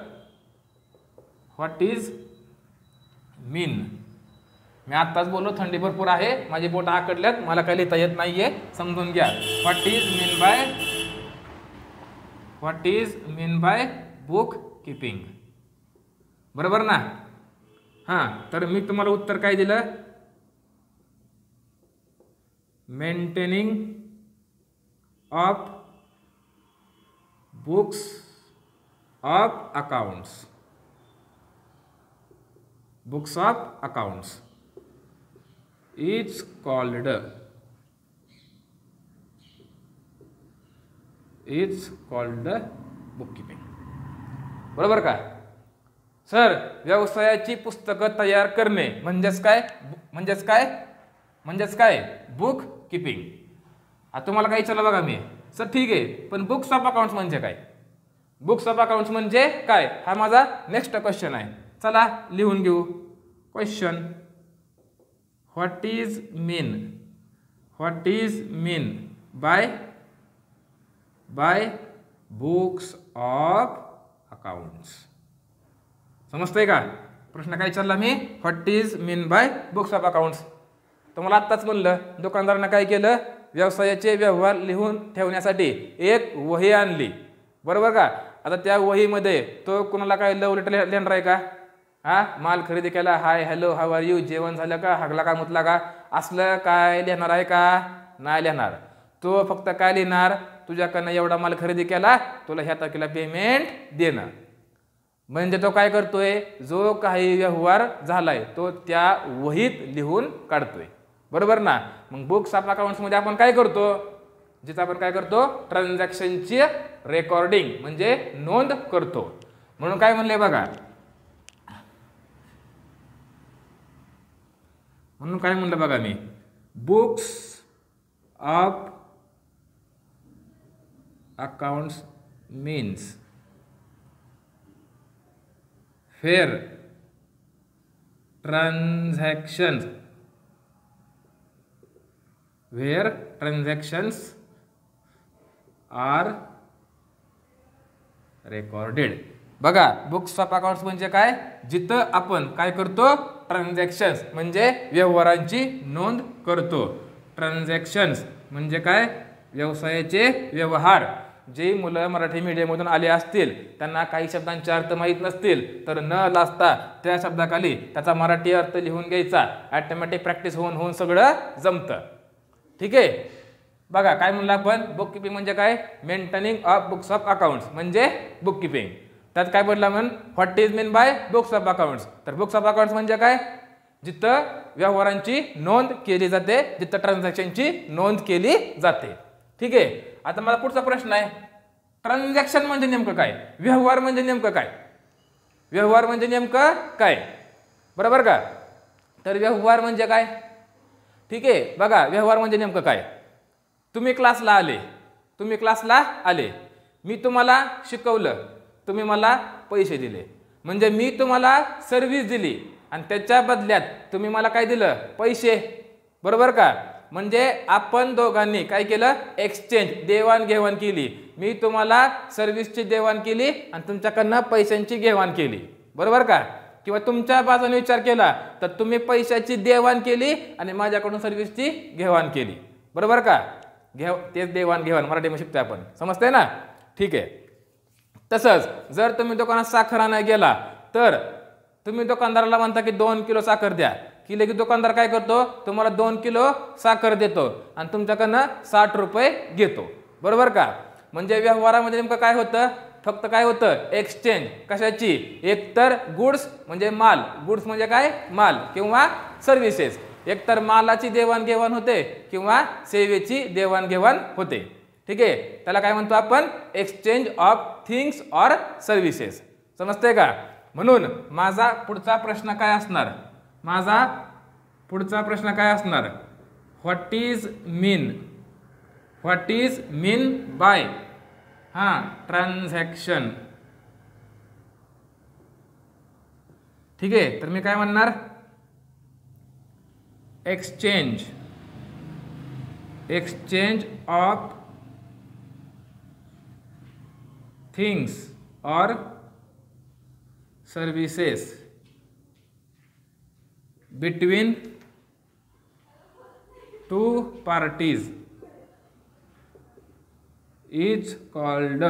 व्हॉट इज मीन, मी आत्ताच बोललो थंडी भरपूर आहे, माझी बोटं आकडल्यात, मला काही लिहिता येत नाहीये, समजून घ्या. What is mean by what is mean by book keeping. बरोबर ना? हां, तर मी तुम्हाला उत्तर काय दिलं, maintaining of books of accounts. Books of accounts is called is called book keeping. बरोबर का? सर व्यवसायाची पुस्तकं तयार करणे म्हणजेच काय? म्हणजेच काय म्हणजेच काय बुक किपिंग. आता तुम्हाला काय विचारलं बघा मी, सर ठीक आहे, पण बुक्स ऑफ अकाउंट्स म्हणजे काय? बुक्स ऑफ अकाउंट्स म्हणजे काय, हा माझा नेक्स्ट क्वेश्चन आहे. चला लिहून घेऊ question. What is mean what is mean by by books of accounts. समजतंय का? प्रश्न काय विचारला मी, what is mean by books of accounts. तुम्हाला आत्ताच म्हणलं, दुकानदारानं काय केलं, व्यवसायाचे व्यवहार लिहून ठेवण्यासाठी एक वही आणली. बरोबर का? आता त्या वहीमध्ये तो कोणाला काय लव लेटर लिहिणार आहे का? हा, माल खरेदी केला, hi hello how are you, जेवण झालं का, हागला का मुतला का, असलं काय लिहिणार आहे का? नाही लिहिणार. तो फक्त काय लिहिणार, तुझ्याकडनं एवढा माल खरेदी केला, तुला ह्या तारखेला पेमेंट देणं. म्हणजे तो काय करतोय, जो काही व्यवहार झालाय तो त्या वहीत लिहून काढतोय. बरोबर ना? मग बुक्स ऑफ अकाउंट्स मध्ये आपण काय करतो, जिथं आपण काय करतो, ट्रान्झॅक्शनची रेकॉर्डिंग म्हणजे नोंद करतो. म्हणून काय म्हणले बघा, म्हणून काय म्हणलं बघा मी, books of accounts means fair transactions where transactions are recorded. बघा, बुक्स ऑफ अकाउंट्स म्हणजे काय, जिथं आपण काय करतो, ट्रान्झॅक्शन्स म्हणजे व्यवहारांची नोंद करतो. ट्रान्झॅक्शन्स म्हणजे काय, व्यवसायाचे व्यवहार. जे मुलं मराठी मीडियममधून आले असतील त्यांना काही शब्दांचे अर्थ माहीत नसतील तर न लाजता त्या शब्दाखाली त्याचा मराठी अर्थ लिहून घ्यायचा. ॲटोमॅटिक प्रॅक्टिस होऊन होऊन सगळं जमतं. ठीक आहे. बघा काय म्हणलं आपण, बुक किपिंग म्हणजे काय, maintaining of books of accounts म्हणजे बुक किपिंग. त्यात काय बोलला म्हण, what is mean by books of accounts. तर बुक्स ऑफ अकाउंट्स म्हणजे काय, जिथं व्यवहारांची नोंद केली जाते, जिथं ट्रान्झॅक्शनची नोंद केली जाते. ठीक आहे. आता मला पुढचा प्रश्न आहे, ट्रान्झॅक्शन म्हणजे नेमकं काय, व्यवहार म्हणजे नेमकं काय, व्यवहार म्हणजे नेमकं काय, बरोबर का. तर व्यवहार म्हणजे काय, ठीक आहे. बघा, व्यवहार म्हणजे नेमकं काय, तुम्ही क्लासला आले तुम्ही क्लासला आले मी तुम्हाला शिकवलं, तुम्ही मला पैसे दिले, म्हणजे मी तुम्हाला सर्व्हिस दिली आणि त्याच्या बदल्यात तुम्ही मला काय दिलं, पैसे, बरोबर का. म्हणजे आपण दोघांनी काय केलं, एक्सचेंज, देवाणघेवाण केली. मी तुम्हाला सर्व्हिसची देवाण केली आणि तुमच्याकडनं पैशांची घेवाण केली, बरोबर का. किंवा तुमच्या बाजूने विचार केला तर तुम्ही पैशाची देवाण केली आणि माझ्याकडून सर्व्हिसची घेवाण केली, बरोबर का. घेव तेच देवाण घेवाण मराठीमध्ये शिकतोय आपण, समजतंय ना. ठीक आहे. तसंच जर तुम्ही दुकानात साखर आणायला गेला तर तुम्ही दुकानदाराला म्हणता की दोन किलो साखर द्या, की लगेच दुकानदार काय करतो, तुम्हाला दोन किलो साखर देतो आणि तुमच्याकडनं साठ रुपये घेतो, बरोबर का. म्हणजे व्यवहारामध्ये नेमकं काय होतं, फक्त काय होतं, एक्सचेंज. कशाची, एकतर गुड्स म्हणजे माल, गुड्स म्हणजे काय, माल, किंवा सर्व्हिसेस. एकतर मालाची देवाणघेवाण होते किंवा सेवेची देवाणघेवाण होते. ठीक आहे. त्याला काय म्हणतो आपण, exchange of things or services. समजतंय का. म्हणून माझा पुढचा प्रश्न काय असणार, माझा पुढचा प्रश्न काय असणार, what is mean what is mean by हा ट्रान्झॅक्शन. ठीक आहे. तर मी काय म्हणणार, exchange exchange of things or services between two parties is called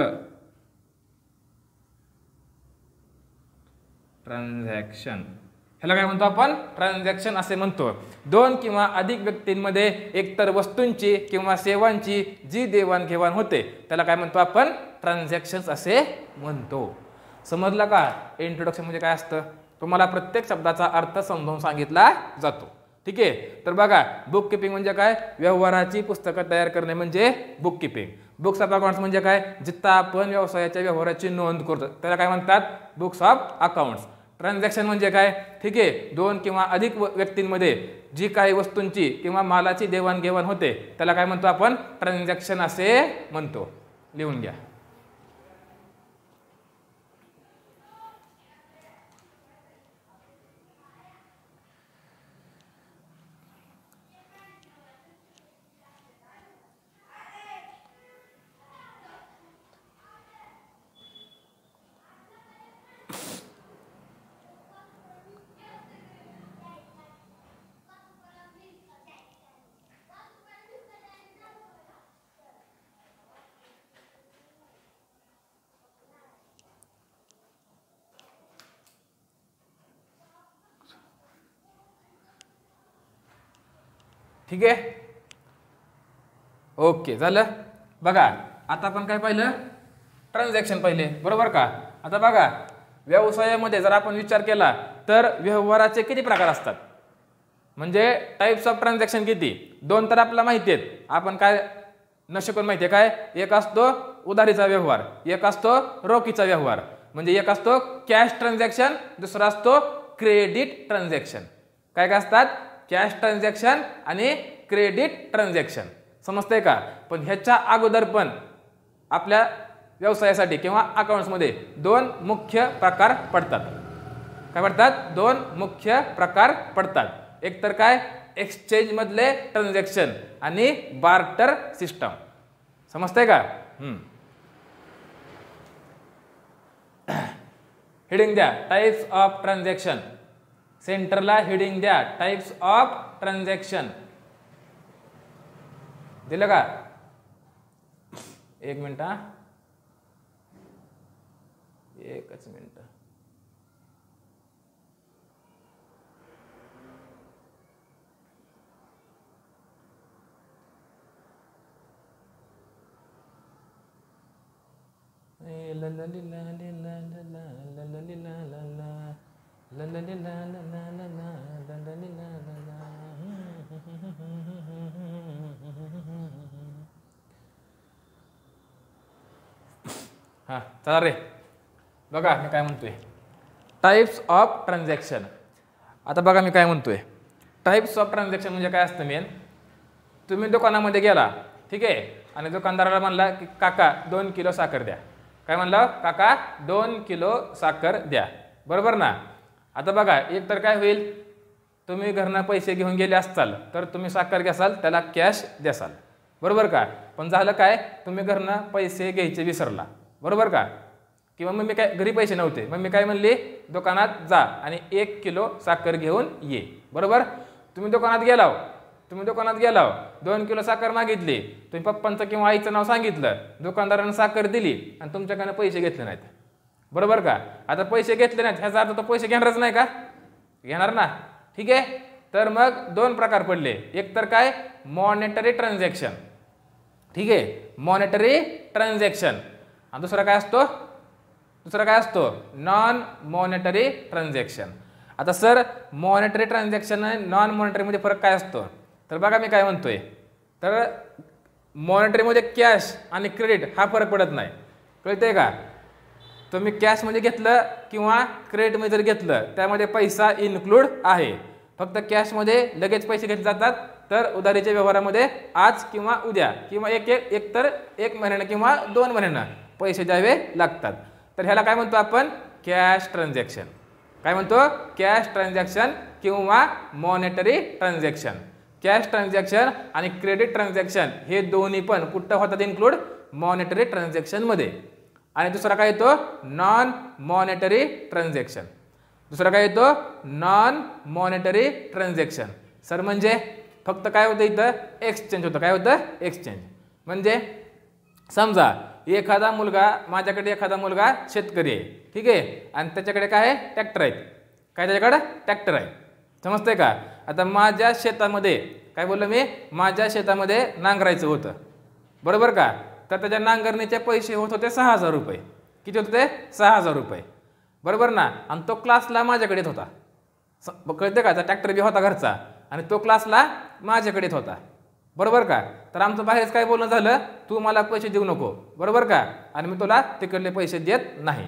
transaction. ह्याला काय म्हणतो आपण, ट्रान्झॅक्शन असे म्हणतो. दोन किंवा अधिक व्यक्तींमध्ये एकतर वस्तूंची किंवा सेवांची जी देवाणघेवाण होते त्याला काय म्हणतो आपण, ट्रान्झॅक्शन्स असे म्हणतो. समजलं का. इंट्रोडक्शन म्हणजे काय असतं, तुम्हाला प्रत्येक शब्दाचा अर्थ समजावून सांगितला जातो. ठीक आहे. तर बघा, बुक किपिंग म्हणजे काय, व्यवहाराची पुस्तकं तयार करणे म्हणजे book keeping. Books of accounts म्हणजे काय, जिथं आपण व्यवसायाच्या व्यवहाराची नोंद करतो त्याला काय म्हणतात, बुक्स ऑफ अकाउंट्स. ट्रान्झॅक्शन म्हणजे काय, ठीक आहे, दोन किंवा अधिक व्यक्तींमध्ये जी काही वस्तूंची किंवा मालाची देवाणघेवाण होते त्याला काय म्हणतो आपण, ट्रान्झॅक्शन असे म्हणतो. लिहून घ्या. ठीक आहे. ओके, झालं. बघा आता आपण काय पाहिलं, ट्रान्झॅक्शन पाहिले, बरोबर का. आता बघा, व्यवसायामध्ये जर आपण विचार केला तर व्यवहाराचे किती प्रकार असतात, म्हणजे टाइप्स ऑफ ट्रान्झॅक्शन किती, दोन तर आपल्याला माहिती आहेत. आपण काय न शिकून माहिती आहे काय, एक असतो उधारीचा व्यवहार, एक असतो रोखीचा व्यवहार. म्हणजे एक असतो कॅश ट्रान्झॅक्शन, दुसरा असतो क्रेडिट ट्रान्झॅक्शन. काय काय असतात, कॅश ट्रान्झॅक्शन आणि क्रेडिट ट्रान्झॅक्शन. समजतंय का? पण ह्याच्या अगोदर पण आपल्या व्यवसायासाठी किंवा अकाउंट्समध्ये दोन मुख्य प्रकार पडतात. काय पडतात? दोन मुख्य प्रकार पडतात. एक तर काय, एक्सचेंज मधले ट्रान्झॅक्शन आणि बार्टर सिस्टम. समजतंय का? हम्म हेडिंग द्या टाइप्स ऑफ ट्रान्झॅक्शन. सेंटरला हेडिंग द्या टाइप्स ऑफ ट्रान्झॅक्शन. दिलं का? एक मिनिट हा, एकच मिनिट. हा चला रे, बघा मी काय म्हणतोय. Types of transaction. आता बघा मी काय म्हणतोय. टाइप्स ऑफ ट्रान्झॅक्शन म्हणजे काय असतं मेन, तुम्ही दुकानामध्ये गेला, ठीक आहे, आणि दुकानदाराला म्हणला की काका दोन किलो साखर द्या. काय म्हणलं? काका दोन किलो साखर द्या. बरोबर ना? आता बघा, एक तर काय होईल, तुम्ही घरनं पैसे घेऊन गेले असताल तर तुम्ही साखर घ्यासाल, त्याला कॅश द्यासाल. बरोबर का? पण झालं काय, तुम्ही घरनं पैसे घ्यायचे विसरला. बरोबर का? किंवा मग मी काय घरी पैसे नव्हते, मग मी काय म्हणले, दुकानात जा आणि एक किलो साखर घेऊन ये. बरोबर? तुम्ही दुकानात गेलाव तुम्ही दुकानात गेलाव दोन किलो साखर मागितली, तुम्ही पप्पांचं किंवा आईचं नाव सांगितलं, दुकानदारानं साखर दिली आणि तुमच्याकडनं पैसे घेतले नाहीत. बरोबर का? आता पैसे घेतले नाहीत ह्याचा अर्थ तो पैसे घेणारच नाही का? घेणार ना. ठीक आहे. तर मग दोन प्रकार पडले. एक तर काय, मॉनेटरी ट्रान्झॅक्शन. ठीक आहे, मॉनेटरी ट्रान्झॅक्शन. आणि दुसरा काय असतो? दुसरा काय असतो? Non monetary transaction. आता सर मॉनेटरी ट्रान्झॅक्शन आणि नॉन मॉनेटरीमध्ये फरक काय असतो? तर बघा मी काय म्हणतोय, तर मॉनेटरीमध्ये कॅश आणि क्रेडिट हा फरक पडत नाही. कळतंय का? तुम्ही कॅशमध्ये घेतलं किंवा क्रेडिटमध्ये जर घेतलं त्यामध्ये पैसा इन्क्लूड आहे. फक्त कॅशमध्ये लगेच पैसे घेतले जातात, तर उधारीच्या व्यवहारामध्ये आज किंवा उद्या किंवा एक एक एक तर एक महिन्यानं किंवा दोन महिन्यानं पैसे द्यावे लागतात. तर ह्याला काय म्हणतो आपण? Cash transaction. काय म्हणतो? कॅश ट्रान्झॅक्शन किंवा मॉनेटरी ट्रान्झॅक्शन. कॅश ट्रान्झॅक्शन आणि क्रेडिट ट्रान्झॅक्शन हे दोन्ही पण कुठं होतात इन्क्लूड? मॉनेटरी ट्रान्झॅक्शनमध्ये. आणि दुसरा काय येतो? Non monetary transaction. दुसरा काय येतो? Non monetary transaction. सर म्हणजे फक्त काय होतं इथं? एक्सचेंज होतं. काय होतं? एक्सचेंज. म्हणजे समजा एखादा मुलगा, माझ्याकडे एखादा मुलगा शेतकरी आहे, ठीक आहे, आणि त्याच्याकडे काय आहे? ट्रॅक्टर आहेत. काय त्याच्याकडे? ट्रॅक्टर आहे. समजतंय का? आता माझ्या शेतामध्ये काय बोललो मी? माझ्या शेतामध्ये नांगरायचं होतं. बरोबर का? तर त्याच्या नांगरणीचे पैसे होत होते सहा हजार रुपये. किती होते ते? सहा हजार रुपये. बरोबर ना? आणि तो क्लासला माझ्याकडेच होता. कळते का? ट्रॅक्टर बी होता घरचा आणि तो क्लासला माझ्याकडेच होता. बरोबर का? तर आमचं बाहेरच काय बोलणं झालं, तू मला पैसे देऊ नको. बरोबर का? आणि मी तुला तिकडले पैसे देत नाही.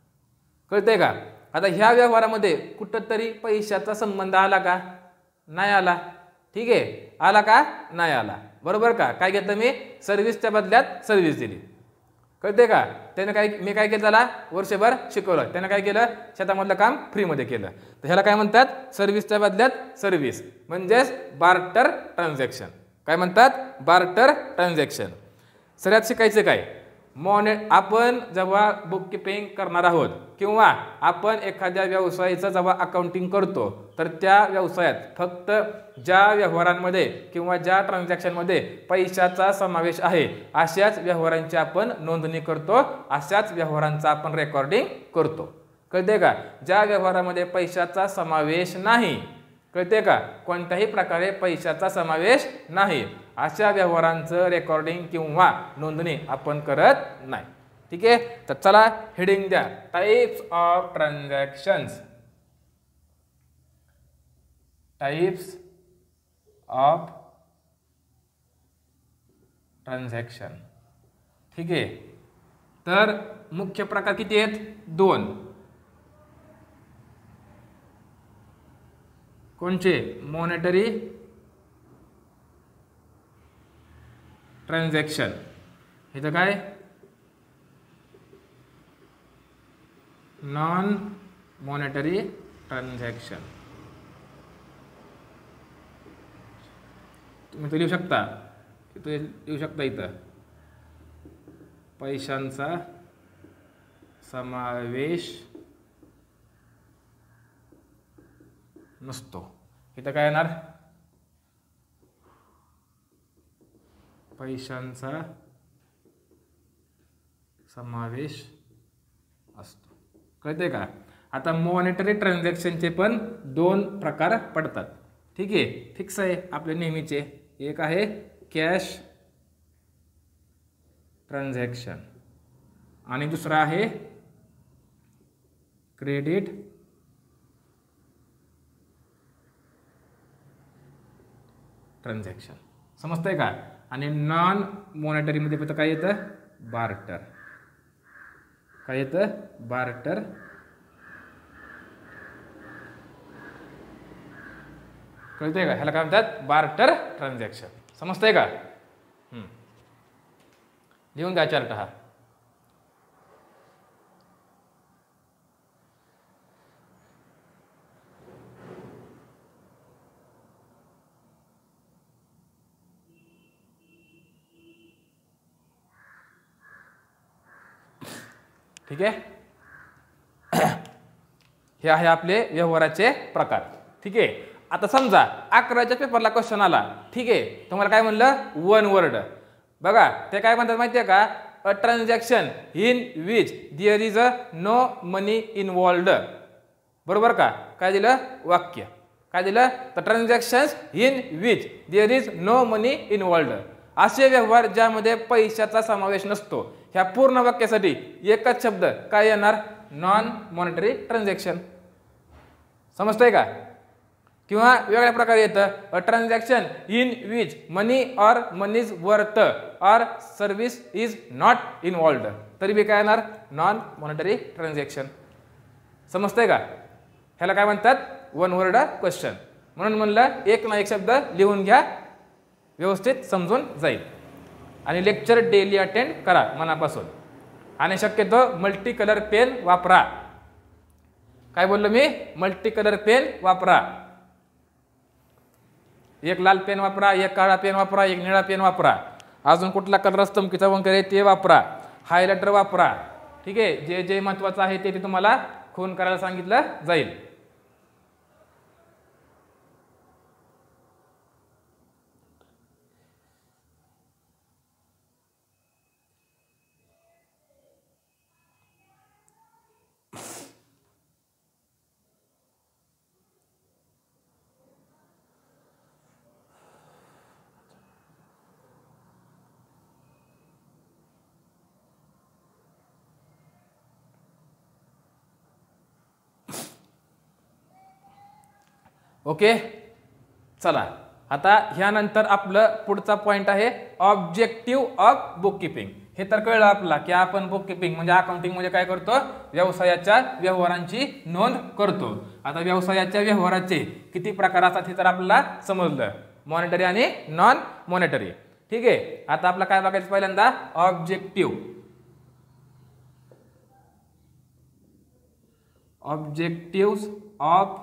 कळतंय का? आता ह्या व्यवहारामध्ये कुठंतरी पैशाचा संबंध आला का? नाही आला. ठीक आहे, आला का? नाही आला. बरोबर का? काय घेतलं मी? सर्व्हिसच्या बदल्यात सर्व्हिस दिली. कळते का? त्याने काय, मी काय केलं, त्याला वर्षभर शिकवलं, त्याने काय केलं? शेतामधलं काम फ्रीमध्ये केलं. तर ह्याला काय म्हणतात? सर्व्हिसच्या बदल्यात सर्व्हिस, म्हणजेच बार्टर ट्रान्झॅक्शन. काय म्हणतात? Barter transaction. सगळ्यात शिकायचं काय? मॉने आपण जेव्हा बुक किपिंग करणार आहोत किंवा आपण एखाद्या व्यवसायाचं जेव्हा अकाउंटिंग करतो, तर त्या व्यवसायात फक्त ज्या व्यवहारांमध्ये किंवा ज्या ट्रान्झॅक्शनमध्ये पैशाचा समावेश आहे अशाच व्यवहारांची आपण नोंदणी करतो, अशाच व्यवहारांचा आपण रेकॉर्डिंग करतो. कळते का? ज्या व्यवहारामध्ये पैशाचा समावेश नाही, कळते का? कोणत्याही प्रकारे पैशाचा समावेश नाही अशा व्यवहारांचं रेकॉर्डिंग किंवा नोंदणी आपण करत नाही. ठीक आहे. तर चला हेडिंग द्या types of transactions. Types of transaction. ठीक आहे. तर मुख्य प्रकार किती आहेत? दोन. कोणचे मॉनिटरी ट्रान्झॅक्शन, इथं काय नॉन मॉनिटरी ट्रान्झॅक्शन. तुम्ही तो लिहू शकता, तो लिहू शकता इथं पैशांचा समावेश नसतो. इथं काय येणार पैशांचा समावेश असतो. कळते का? आता मॉनिटरी ट्रान्झॅक्शनचे पण दोन प्रकार पडतात. ठीक आहे, फिक्स आहे आपले नेहमीचे. एक आहे कॅश ट्रान्झॅक्शन आणि दुसरा आहे क्रेडिट ट्रान्झॅक्शन. समजतंय का? आणि नॉन मॉनिटरी मध्ये फक्त काय येतं बार्टर. काय येतं बार्टर. कळतंय का? ह्याला काय म्हणतात बार्टर ट्रान्झॅक्शन. समजतंय का? हम्म लिहून घ्या चार्ट हा. ठीक आहे, हे आहे आपले व्यवहाराचे प्रकार. ठीक आहे, आता समजा अकराच्या पेपरला क्वेश्चन आला. ठीक आहे, तुम्हाला काय म्हणलं वन वर्ड. बघा ते काय म्हणतात माहिती आहे का? A transaction in which there is a no money involved. बरोबर का? काय दिलं वाक्य? काय दिलं? The transactions in which there is no money involved. असे व्यवहार ज्यामध्ये पैशाचा समावेश नसतो. ह्या पूर्ण वाक्यासाठी एकच शब्द काय येणार नॉन मॉनिटरी ट्रान्झॅक्शन. समजतंय का? किंवा वेगळ्या प्रकारे येतं a transaction in which money or money's worth or service is not involved. तरी बी काय येणार नॉन मॉनिटरी ट्रान्झॅक्शन. समजतंय का? ह्याला काय म्हणतात वन वर्ड क्वेश्चन. म्हणून म्हणलं एक ना एक शब्द लिहून घ्या, व्यवस्थित समजून जाईल. आणि लेक्चर डेली अटेंड करा मनापासून. आणि शक्यतो मल्टी कलर पेन वापरा. काय बोललो मी? मल्टी कलर पेन वापरा. एक लाल पेन वापरा, एक काळा पेन वापरा, एक निळा पेन वापरा. अजून कुठला कलर असतो चमकीचा वगैरे ते वापरा. हायलायटर वापरा. ठीक आहे, जे जे महत्त्वाचं आहे ते ते तुम्हाला खून करायला सांगितलं जाईल. ओके, चला आता ह्यानंतर आपलं पुढचा पॉइंट आहे ऑब्जेक्टिव्ह ऑफ बुक किपिंग. हे तर कळलं आपला की आपण बुक किपिंग म्हणजे अकाउंटिंग म्हणजे काय करतो व्यवसायाच्या व्यवहारांची नोंद करतो. आता व्यवसायाच्या व्यवहाराचे किती प्रकार असतात हे तर आपल्याला समजलं, मॉनिटरी आणि नॉन मॉनिटरी. ठीक आहे, आता आपला काय बघायचं पहिल्यांदा objective. Objective of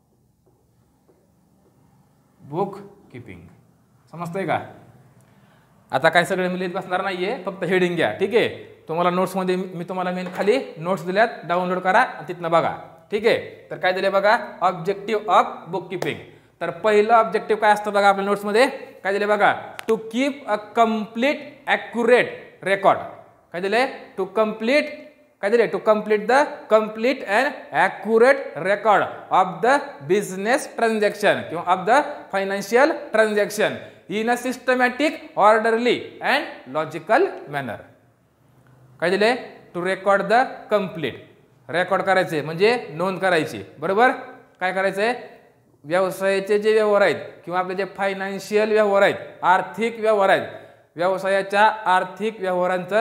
book keeping. समजतंय का? आता काय सगळे मी लिहित बसणार नाहीये, फक्त हेडिंग घ्या. ठीक आहे, तुम्हाला नोट्समध्ये मी तुम्हाला मेन खाली नोट्स दिल्यात, डाउनलोड करा आणि तिथनं बघा. ठीक आहे, तर काय दिले बघा ऑब्जेक्टिव्ह ऑफ बुक किपिंग. तर पहिलं ऑब्जेक्टिव्ह काय असतं बघा आपल्या नोट्समध्ये काय दिले बघा to keep a complete accurate record. काय दिले टू कम्प्लीट काय दिले to complete the complete and accurate record of the business transaction किंवा of the financial transaction in a systematic orderly and logical manner. काय दिले to record the complete. Record करायचे म्हणजे नोंद करायची. बरोबर, काय करायचंय व्यवसायाचे जे व्यवहार आहेत किंवा आपले जे फायनान्शियल व्यवहार आहेत, आर्थिक व्यवहार आहेत, व्यवसायाच्या आर्थिक व्यवहारांचं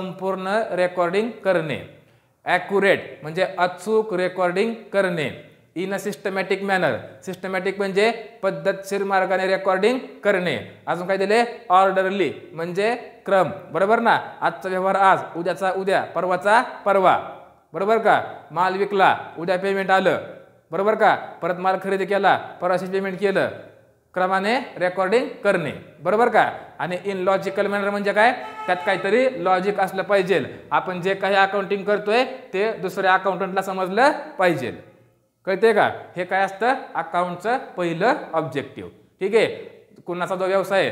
संपूर्ण रेकॉर्डिंग करणे. ॲक्युरेट म्हणजे अचूक रेकॉर्डिंग करणे. In a systematic manner. Systematic म्हणजे पद्धतशीर मार्गाने रेकॉर्डिंग करणे. अजून काय दिले? ऑर्डरली म्हणजे क्रम. बरोबर ना. आजचा व्यवहार आज, उद्याचा उद्या, परवाचा परवा. बरोबर का. माल विकला, उद्या पेमेंट आलं. बरोबर का. परत माल खरेदी केला, परवाशी पेमेंट केलं. क्रमाने रेकॉर्डिंग करणे. बरोबर का. आणि इन लॉजिकल मॅनर म्हणजे काय? त्यात काहीतरी लॉजिक असलं पाहिजे. आपण जे काही अकाउंटिंग करतोय ते दुसऱ्या अकाउंटंटला समजलं पाहिजे. कळते का. हे काय असतं? अकाउंटचं पहिलं ऑब्जेक्टिव्ह. ठीक आहे. कुणाचा जो व्यवसाय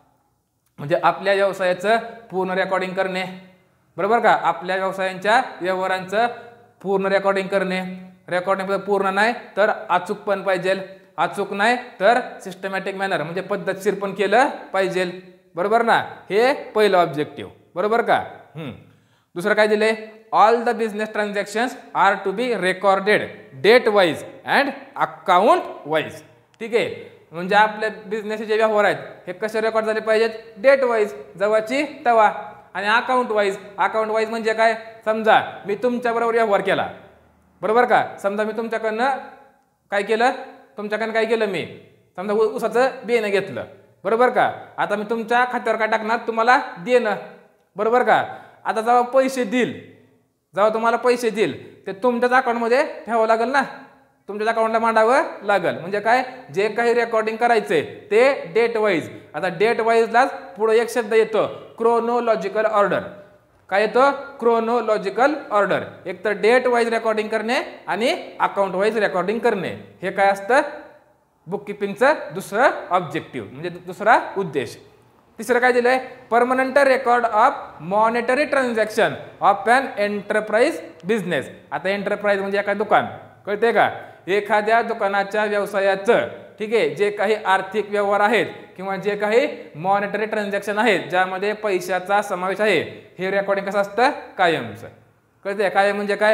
म्हणजे आपल्या व्यवसायाचं पूर्ण रेकॉर्डिंग करणे. बरोबर का. आपल्या व्यवसायांच्या व्यवहारांचं पूर्ण रेकॉर्डिंग करणे. रेकॉर्डिंग पूर्ण नाही तर अचूक पण पाहिजे. अचूक नाही तर सिस्टमॅटिक मॅनर म्हणजे पद्धतशीर पण केलं पाहिजे. बरोबर ना. हे पहिलं ऑब्जेक्टिव्ह. बरोबर का. हम्म दुसरं काय दिले? All the business transactions are to be recorded date wise and account wise. ठीक आहे. म्हणजे आपल्या बिझनेसचे जे व्यवहार आहेत हे कसे रेकॉर्ड झाले पाहिजेत? डेट वाईज, जवाची तवा. आणि अकाउंट वाईज. अकाउंट वाईज म्हणजे काय? समजा मी तुमच्या बरोबर व्यवहार केला. बरोबर का. समजा मी तुमच्याकडनं काय केलं? तुमच्याकडनं काय केलं मी? समजा ऊसाचं बियाणं घेतलं. बरोबर का. आता मी तुमच्या खात्यावर काय टाकणार? तुम्हाला देणं. बरोबर का. आता जेव्हा पैसे देईल, जेव्हा तुम्हाला पैसे देईल ते तुमच्याच अकाउंटमध्ये ठेवावं लागेल ना. तुमच्याच अकाउंटला मांडावं लागेल. म्हणजे काय? जे काही रेकॉर्डिंग करायचंय ते डेट वाईज. आता डेट वाईजलाच पुढे एक शब्द येतो, क्रोनोलॉजिकल ऑर्डर. काय येतो? Chronological order. एक तर डेट वाईज रेकॉर्डिंग करणे आणि अकाउंट वाईज रेकॉर्डिंग करणे. हे काय असतं? बुक किपिंगचं दुसरं ऑब्जेक्टिव्ह म्हणजे दुसरा उद्देश. तिसरं काय दिलंय? Permanent record of monetary transaction of an enterprise business. आता एंटरप्राइज म्हणजे एखादं दुकान. कळते का. एखाद्या दुकानाच्या व्यवसायाचं, ठीक आहे, जे काही आर्थिक व्यवहार आहेत किंवा जे काही मॉनिटरी ट्रान्झॅक्शन आहेत ज्यामध्ये पैशाचा समावेश आहे, हे रेकॉर्डिंग कसं असतं? कायमचं. कळते. कायम म्हणजे काय?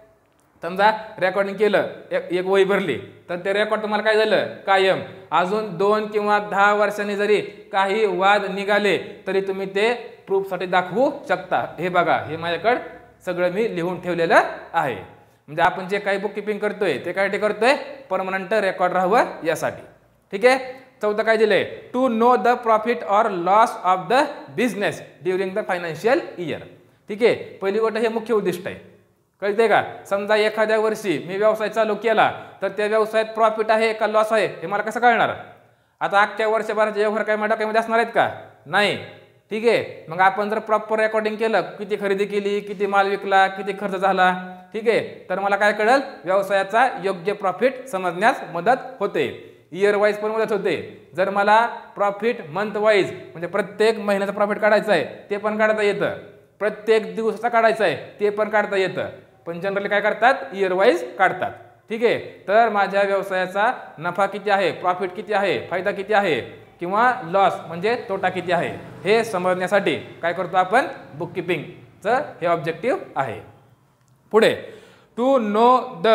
समजा रेकॉर्डिंग केलं, एक एक वही भरली तर ते रेकॉर्ड तुम्हाला काय झालं? कायम. अजून दोन किंवा दहा वर्षांनी जरी काही वाद निघाले तरी तुम्ही ते प्रूफसाठी दाखवू शकता. हे बघा, हे माझ्याकडे सगळं मी लिहून ठेवलेलं आहे. म्हणजे आपण जे काही बुक किपिंग करतोय ते काय करतोय? परमनंट रेकॉर्ड राहावं यासाठी. ठीक आहे. चौथं काय दिलंय? To know the profit or loss of the business during the financial year. ठीक आहे. पहिली गोष्ट हे मुख्य उद्दिष्ट आहे. कळते का. समजा एखाद्या वर्षी मी व्यवसाय चालू केला तर त्या व्यवसायात प्रॉफिट आहे का लॉस आहे हे मला कसं कळणार? आता अख्ख्या वर्षभराचे व्यवहार काय माझ्या डोक्यामध्ये असणार आहेत का? नाही. ठीक आहे. मग आपण जर प्रॉपर रेकॉर्डिंग केलं, किती खरेदी केली, किती माल विकला, किती खर्च झाला, ठीक आहे, तर मला काय कळेल? व्यवसायाचा योग्य प्रॉफिट समजण्यास मदत होते. इयर वाईज पण मदत होते. जर मला प्रॉफिट मंथ वाईज म्हणजे प्रत्येक महिन्याचा प्रॉफिट काढायचा आहे ते पण काढता येतं. प्रत्येक दिवसाचा काढायचा आहे ते पण काढता येतं. पण जनरली काय करतात? इयर वाईज काढतात. ठीक आहे. तर माझ्या व्यवसायाचा नफा किती आहे, प्रॉफिट किती आहे, फायदा किती आहे किंवा लॉस म्हणजे तोटा किती आहे हे समजण्यासाठी काय करतो आपण? बुक किपिंगचं हे ऑब्जेक्टिव्ह आहे. पुढे टू नो द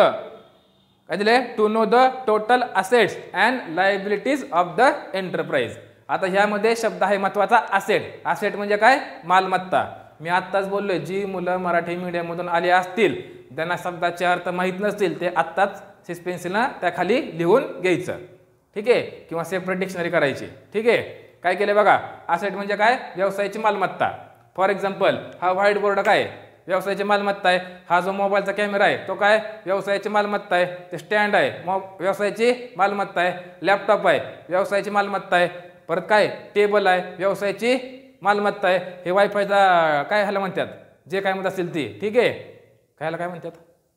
काय दिले? To know the total assets and liabilities of the enterprise. आता ह्यामध्ये शब्द आहे महत्वाचा, असेट. असेट म्हणजे काय? मालमत्ता. मी आत्ताच बोललोय, जी मुलं मराठी मीडियममधून आली असतील त्यांना शब्दाचे अर्थ माहीत नसतील ते आत्ताच सस्पेन्सिलनं त्याखाली लिहून घ्यायचं. ठीक आहे. किंवा सेपरेट डिक्शनरी करायची. ठीक आहे. काय केलं बघा? असेट म्हणजे काय? व्यवसायाची मालमत्ता. फॉर एक्झाम्पल हा व्हाईट बोर्ड काय? व्यवसायाची मालमत्ता आहे. हा जो मोबाईलचा कॅमेरा आहे तो काय? व्यवसायाची मालमत्ता आहे. ते स्टँड आहे मो व्यवसायाची मालमत्ता आहे. लॅपटॉप आहे व्यवसायाची मालमत्ता आहे. परत काय? टेबल आहे व्यवसायाची मालमत्ता आहे. हे वायफायचा काय ह्याला म्हणतात? जे काय म्हणत असेल ती. ठीक आहे. कायला काय म्हणतात?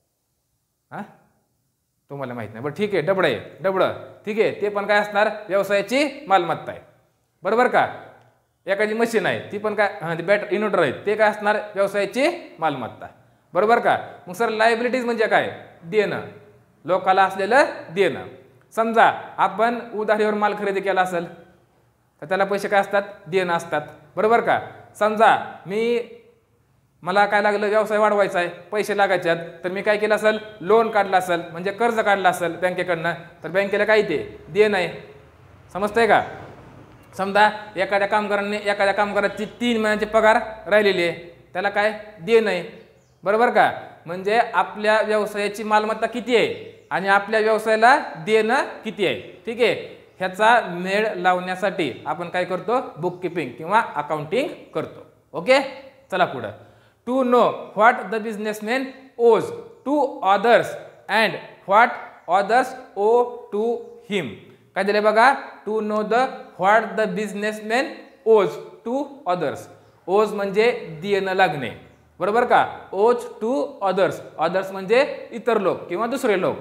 हा तुम्हाला माहित नाही. बरं ठीक आहे. डबडं आहे. डबडं. ठीक आहे. ते पण काय असणार? व्यवसायाची मालमत्ता आहे. बरोबर का. एखादी मशीन आहे ती पण काय? हां ती बॅटरी इन्व्हर्टर आहे ते काय असणार? व्यवसायाची मालमत्ता. बरोबर का. मग सर लायबिलिटीज म्हणजे काय? देणं. लोकाला असलेलं देणं. समजा आपण उधारीवर माल खरेदी केला असेल तर त्याला पैसे काय असतात? देणं असतात. बरोबर का. समजा मी मला काय लागलं? व्यवसाय वाढवायचा आहे, पैसे लागायचे आहेत, तर मी काय केलं असेल? लोन काढलं असेल म्हणजे कर्ज काढलं असेल बँकेकडनं, तर बँकेला काय ते देणं आहे. समजतंय का. समजा एखाद्या कामगारांनी एखाद्या कामगाराची तीन महिन्याची पगार राहिलेली आहे त्याला काय? देणं आहे. बरोबर का. म्हणजे आपल्या व्यवसायाची मालमत्ता किती आहे आणि आपल्या व्यवसायाला देणं किती आहे. ठीक आहे, ह्याचा मेळ लावण्यासाठी आपण काय करतो, बुक किपिंग किंवा अकाउंटिंग करतो. ओके, चला पुढं. To know what the businessman owes to others and what others owe to him. काय दिले बघा, to know the what the businessman owes to others. Owes म्हणजे देणं लागणे, बरोबर का. ओज टू अदर्स, अदर्स म्हणजे इतर लोक किंवा दुसरे लोक.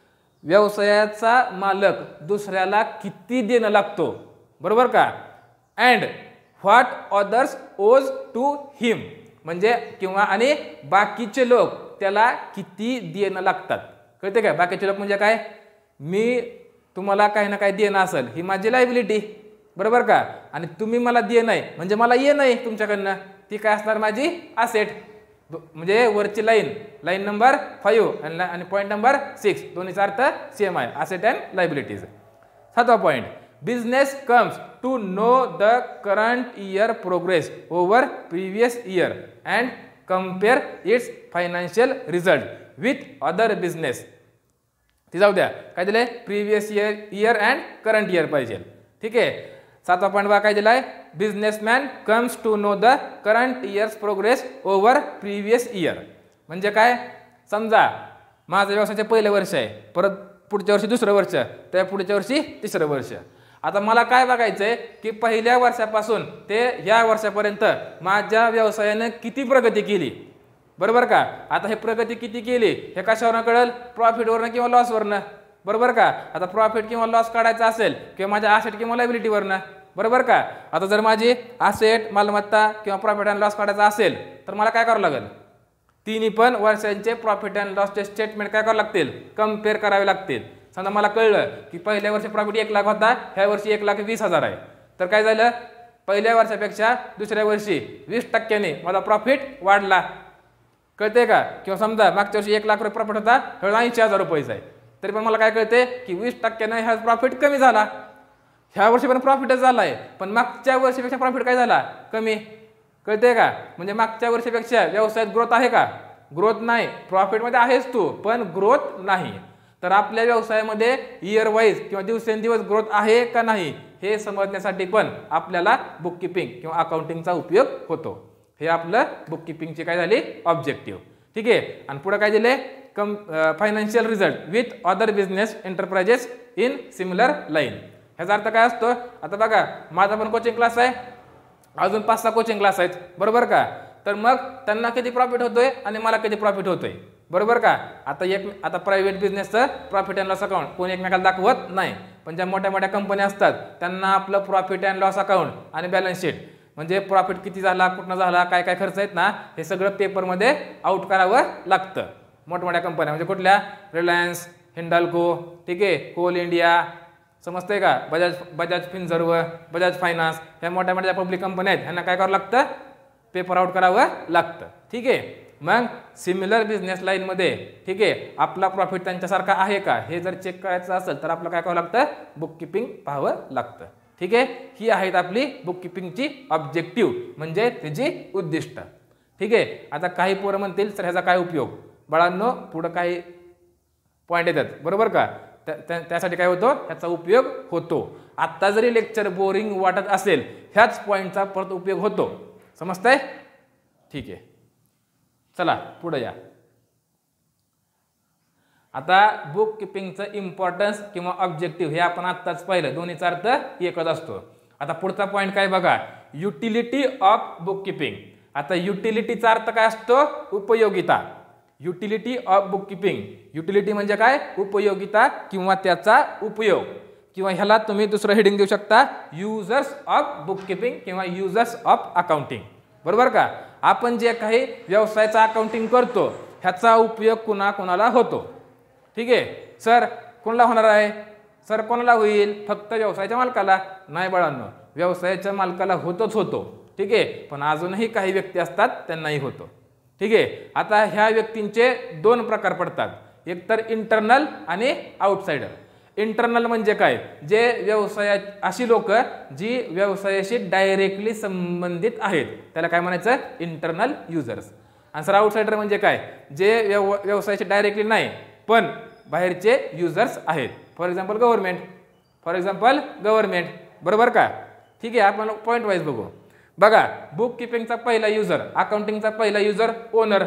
व्यवसायाचा मालक दुसऱ्याला किती देणं लागतो, बरोबर का. And what others owes to him म्हणजे किंवा आणि बाकीचे लोक त्याला किती देणं लागतात. कळते काय, बाकीचे लोक म्हणजे काय, मी तुम्हाला काही ना काही देणं असेल, ही माझी लायबिलिटी, बरोबर का. आणि तुम्ही मला देणं आहे म्हणजे मला येणं आहे तुमच्याकडनं, ती काय असणार, माझी असेट. म्हणजे वरची लाईन लाईन नंबर फाईव्ह आणि पॉईंट नंबर सिक्स दोन्हीचा अर्थ सेम आहे, असेट अँड लायबिलिटीज. सातवा point, business comes to know the current year progress over previous year and compare its financial result with other business. ती जाऊ द्या, काय दिलंय, previous year year and current year पाहिजे. ठीक आहे, सातवा पॉईंट बघा काय दिलाय, businessman comes to know the current year's progress over previous year. म्हणजे काय, समजा माझं व्यवसायाचे पहिलं वर्ष आहे, परत पुढच्या वर्षी दुसरं वर्ष, त्या पुढच्या वर्षी तिसरं वर्ष. आता मला काय बघायचंय की पहिल्या वर्षापासून ते या वर्षापर्यंत माझ्या व्यवसायानं किती प्रगती केली, बरोबर का. आता हे प्रगती किती केली हे कशावरनं कळेल, प्रॉफिटवरनं किंवा लॉसवरनं, बरोबर का. आता प्रॉफिट किंवा लॉस काढायचा असेल किंवा माझ्या असेट किंवा लायबिलिटीवरनं, बरोबर का. आता जर माझी असेट मालमत्ता किंवा प्रॉफिट अँड लॉस काढायचा असेल तर मला काय करावं लागेल, तिन्ही पण वर्षांचे प्रॉफिट अँड लॉसचे स्टेटमेंट काय करावं लागतील, कम्पेअर करावे लागतील. समजा मला कळलं की पहिल्या वर्षी प्रॉफिट एक लाख होता, ह्या वर्षी एक लाख वीस हजार आहे, तर काय झालं, पहिल्या वर्षापेक्षा दुसऱ्या वर्षी वीस टक्क्याने माझा प्रॉफिट वाढला. कळते का. किंवा समजा मागच्या वर्षी एक लाख रुपये प्रॉफिट होता, ह्या ऐंशी हजार रुपयेचा आहे, तरी पण मला काय कळते की वीस टक्क्याने ह्या प्रॉफिट कमी झाला. ह्या वर्षी पण प्रॉफिटच झाला आहे, पण मागच्या वर्षीपेक्षा प्रॉफिट काय झाला, कमी. कळते का. म्हणजे मागच्या वर्षीपेक्षा व्यवसायात ग्रोथ आहे का, ग्रोथ नाही. प्रॉफिटमध्ये आहेस तू पण ग्रोथ नाही. तर आपल्या व्यवसायामध्ये इयर वाईज किंवा दिवसेंदिवस ग्रोथ आहे का नाही हे समजण्यासाठी पण आपल्याला बुक किपिंग किंवा अकाउंटिंगचा उपयोग होतो. हे आपलं बुक किपिंगची काय झाली, ऑब्जेक्टिव्ह. ठीक आहे, आणि पुढे काय दिले, come financial result with other business enterprises in similar line. ह्याचा अर्थ काय असतो, आता बघा माझा पण कोचिंग क्लास आहे, अजून पाच सहा कोचिंग क्लास आहेत, बरोबर का. तर मग त्यांना किती प्रॉफिट होतोय आणि मला किती प्रॉफिट होतोय, बरोबर का. आता एक आता प्रायव्हेट बिझनेसचं प्रॉफिट अँड लॉस अकाउंट कोण एकमेकाला दाखवत नाही, पण ज्या मोठ्या मोठ्या कंपन्या असतात त्यांना आपलं प्रॉफिट अँड लॉस अकाउंट आणि बॅलन्स शीट म्हणजे प्रॉफिट किती झाला, कुठनं झाला, काय काय खर्च आहेत ना, हे सगळं पेपरमध्ये आउट करावं लागतं. मोठमोठ्या कंपन्या म्हणजे कुठल्या, रिलायन्स, हिंडाल्को, ठीक आहे, कोल इंडिया, समजतंय का, बजाज बजाज फिनसर्व, बजाज फायनान्स, ह्या मोठ्या मोठ्या पब्लिक कंपन्या आहेत, ह्यांना काय करावं लागतं, पेपर आउट करावं लागतं. ठीक आहे, मग सिमिलर बिझनेस लाईनमध्ये ठीक आहे आपला प्रॉफिट त्यांच्यासारखा आहे का हे जर चेक करायचं असेल तर आपलं काय करावं लागतं, बुक किपिंग पाहावं लागतं. ठीक आहे, ही आहेत आपली बुक किपिंगची ऑब्जेक्टिव्ह म्हणजे त्याची उद्दिष्ट. ठीक आहे, आता काही पोरं म्हणतील सर ह्याचा काय उपयोग, बाळांनो पुढं काही पॉईंट येतात, बरोबर का. त्यासाठी काय होतो, ह्याचा उपयोग होतो. आत्ता जरी लेक्चर बोरिंग वाटत असेल ह्याच पॉईंटचा परत उपयोग होतो. समजतंय. ठीक आहे, चला पुढे या. आता बुक किपिंगचं इम्पॉर्टन्स किंवा ऑब्जेक्टिव्ह हे आपण आत्ताच पाहिलं, दोन्हीचा अर्थ एकच असतो. आता पुढचा पॉईंट काय बघा, युटिलिटी ऑफ बुक किपिंग. आता युटिलिटीचा अर्थ काय असतो, उपयोगिता. Utility of book keeping, utility म्हणजे काय, उपयोगिता किंवा त्याचा उपयोग, किंवा ह्याला तुम्ही दुसरं हेडिंग देऊ शकता, युजर्स ऑफ बुक किपिंग किंवा युजर्स ऑफ अकाउंटिंग, बरोबर का. आपण जे काही व्यवसायाचं अकाउंटिंग करतो ह्याचा उपयोग कुणा कुणाला होतो. ठीक आहे, सर कोणाला होणार आहे, सर कोणाला होईल, फक्त व्यवसायाच्या मालकाला नाही बाळांनो, व्यवसायाच्या मालकाला होतोच होतो. ठीक आहे, पण अजूनही काही व्यक्ती असतात त्यांनाही होतो. ठीक आहे, आता ह्या व्यक्तींचे दोन प्रकार पडतात, एक तर इंटरनल आणि आउटसाइडर. इंटरनल म्हणजे काय, जे व्यवसाया अशी लोक जी व्यवसायाशी डायरेक्टली संबंधित आहेत त्याला काय म्हणायचं, इंटरनल युजर्स. आणि सर आउटसाइडर म्हणजे काय, जे व्यव व्यवसायाचे डायरेक्टली नाही पण बाहेरचे युजर्स आहेत. For example government, for example government. बरोबर का. ठीक आहे, आपण पॉईंट वाईज बघू. बघा, बुक किपिंगचा पहिला युजर, अकाउंटिंगचा पहिला युजर ओनर.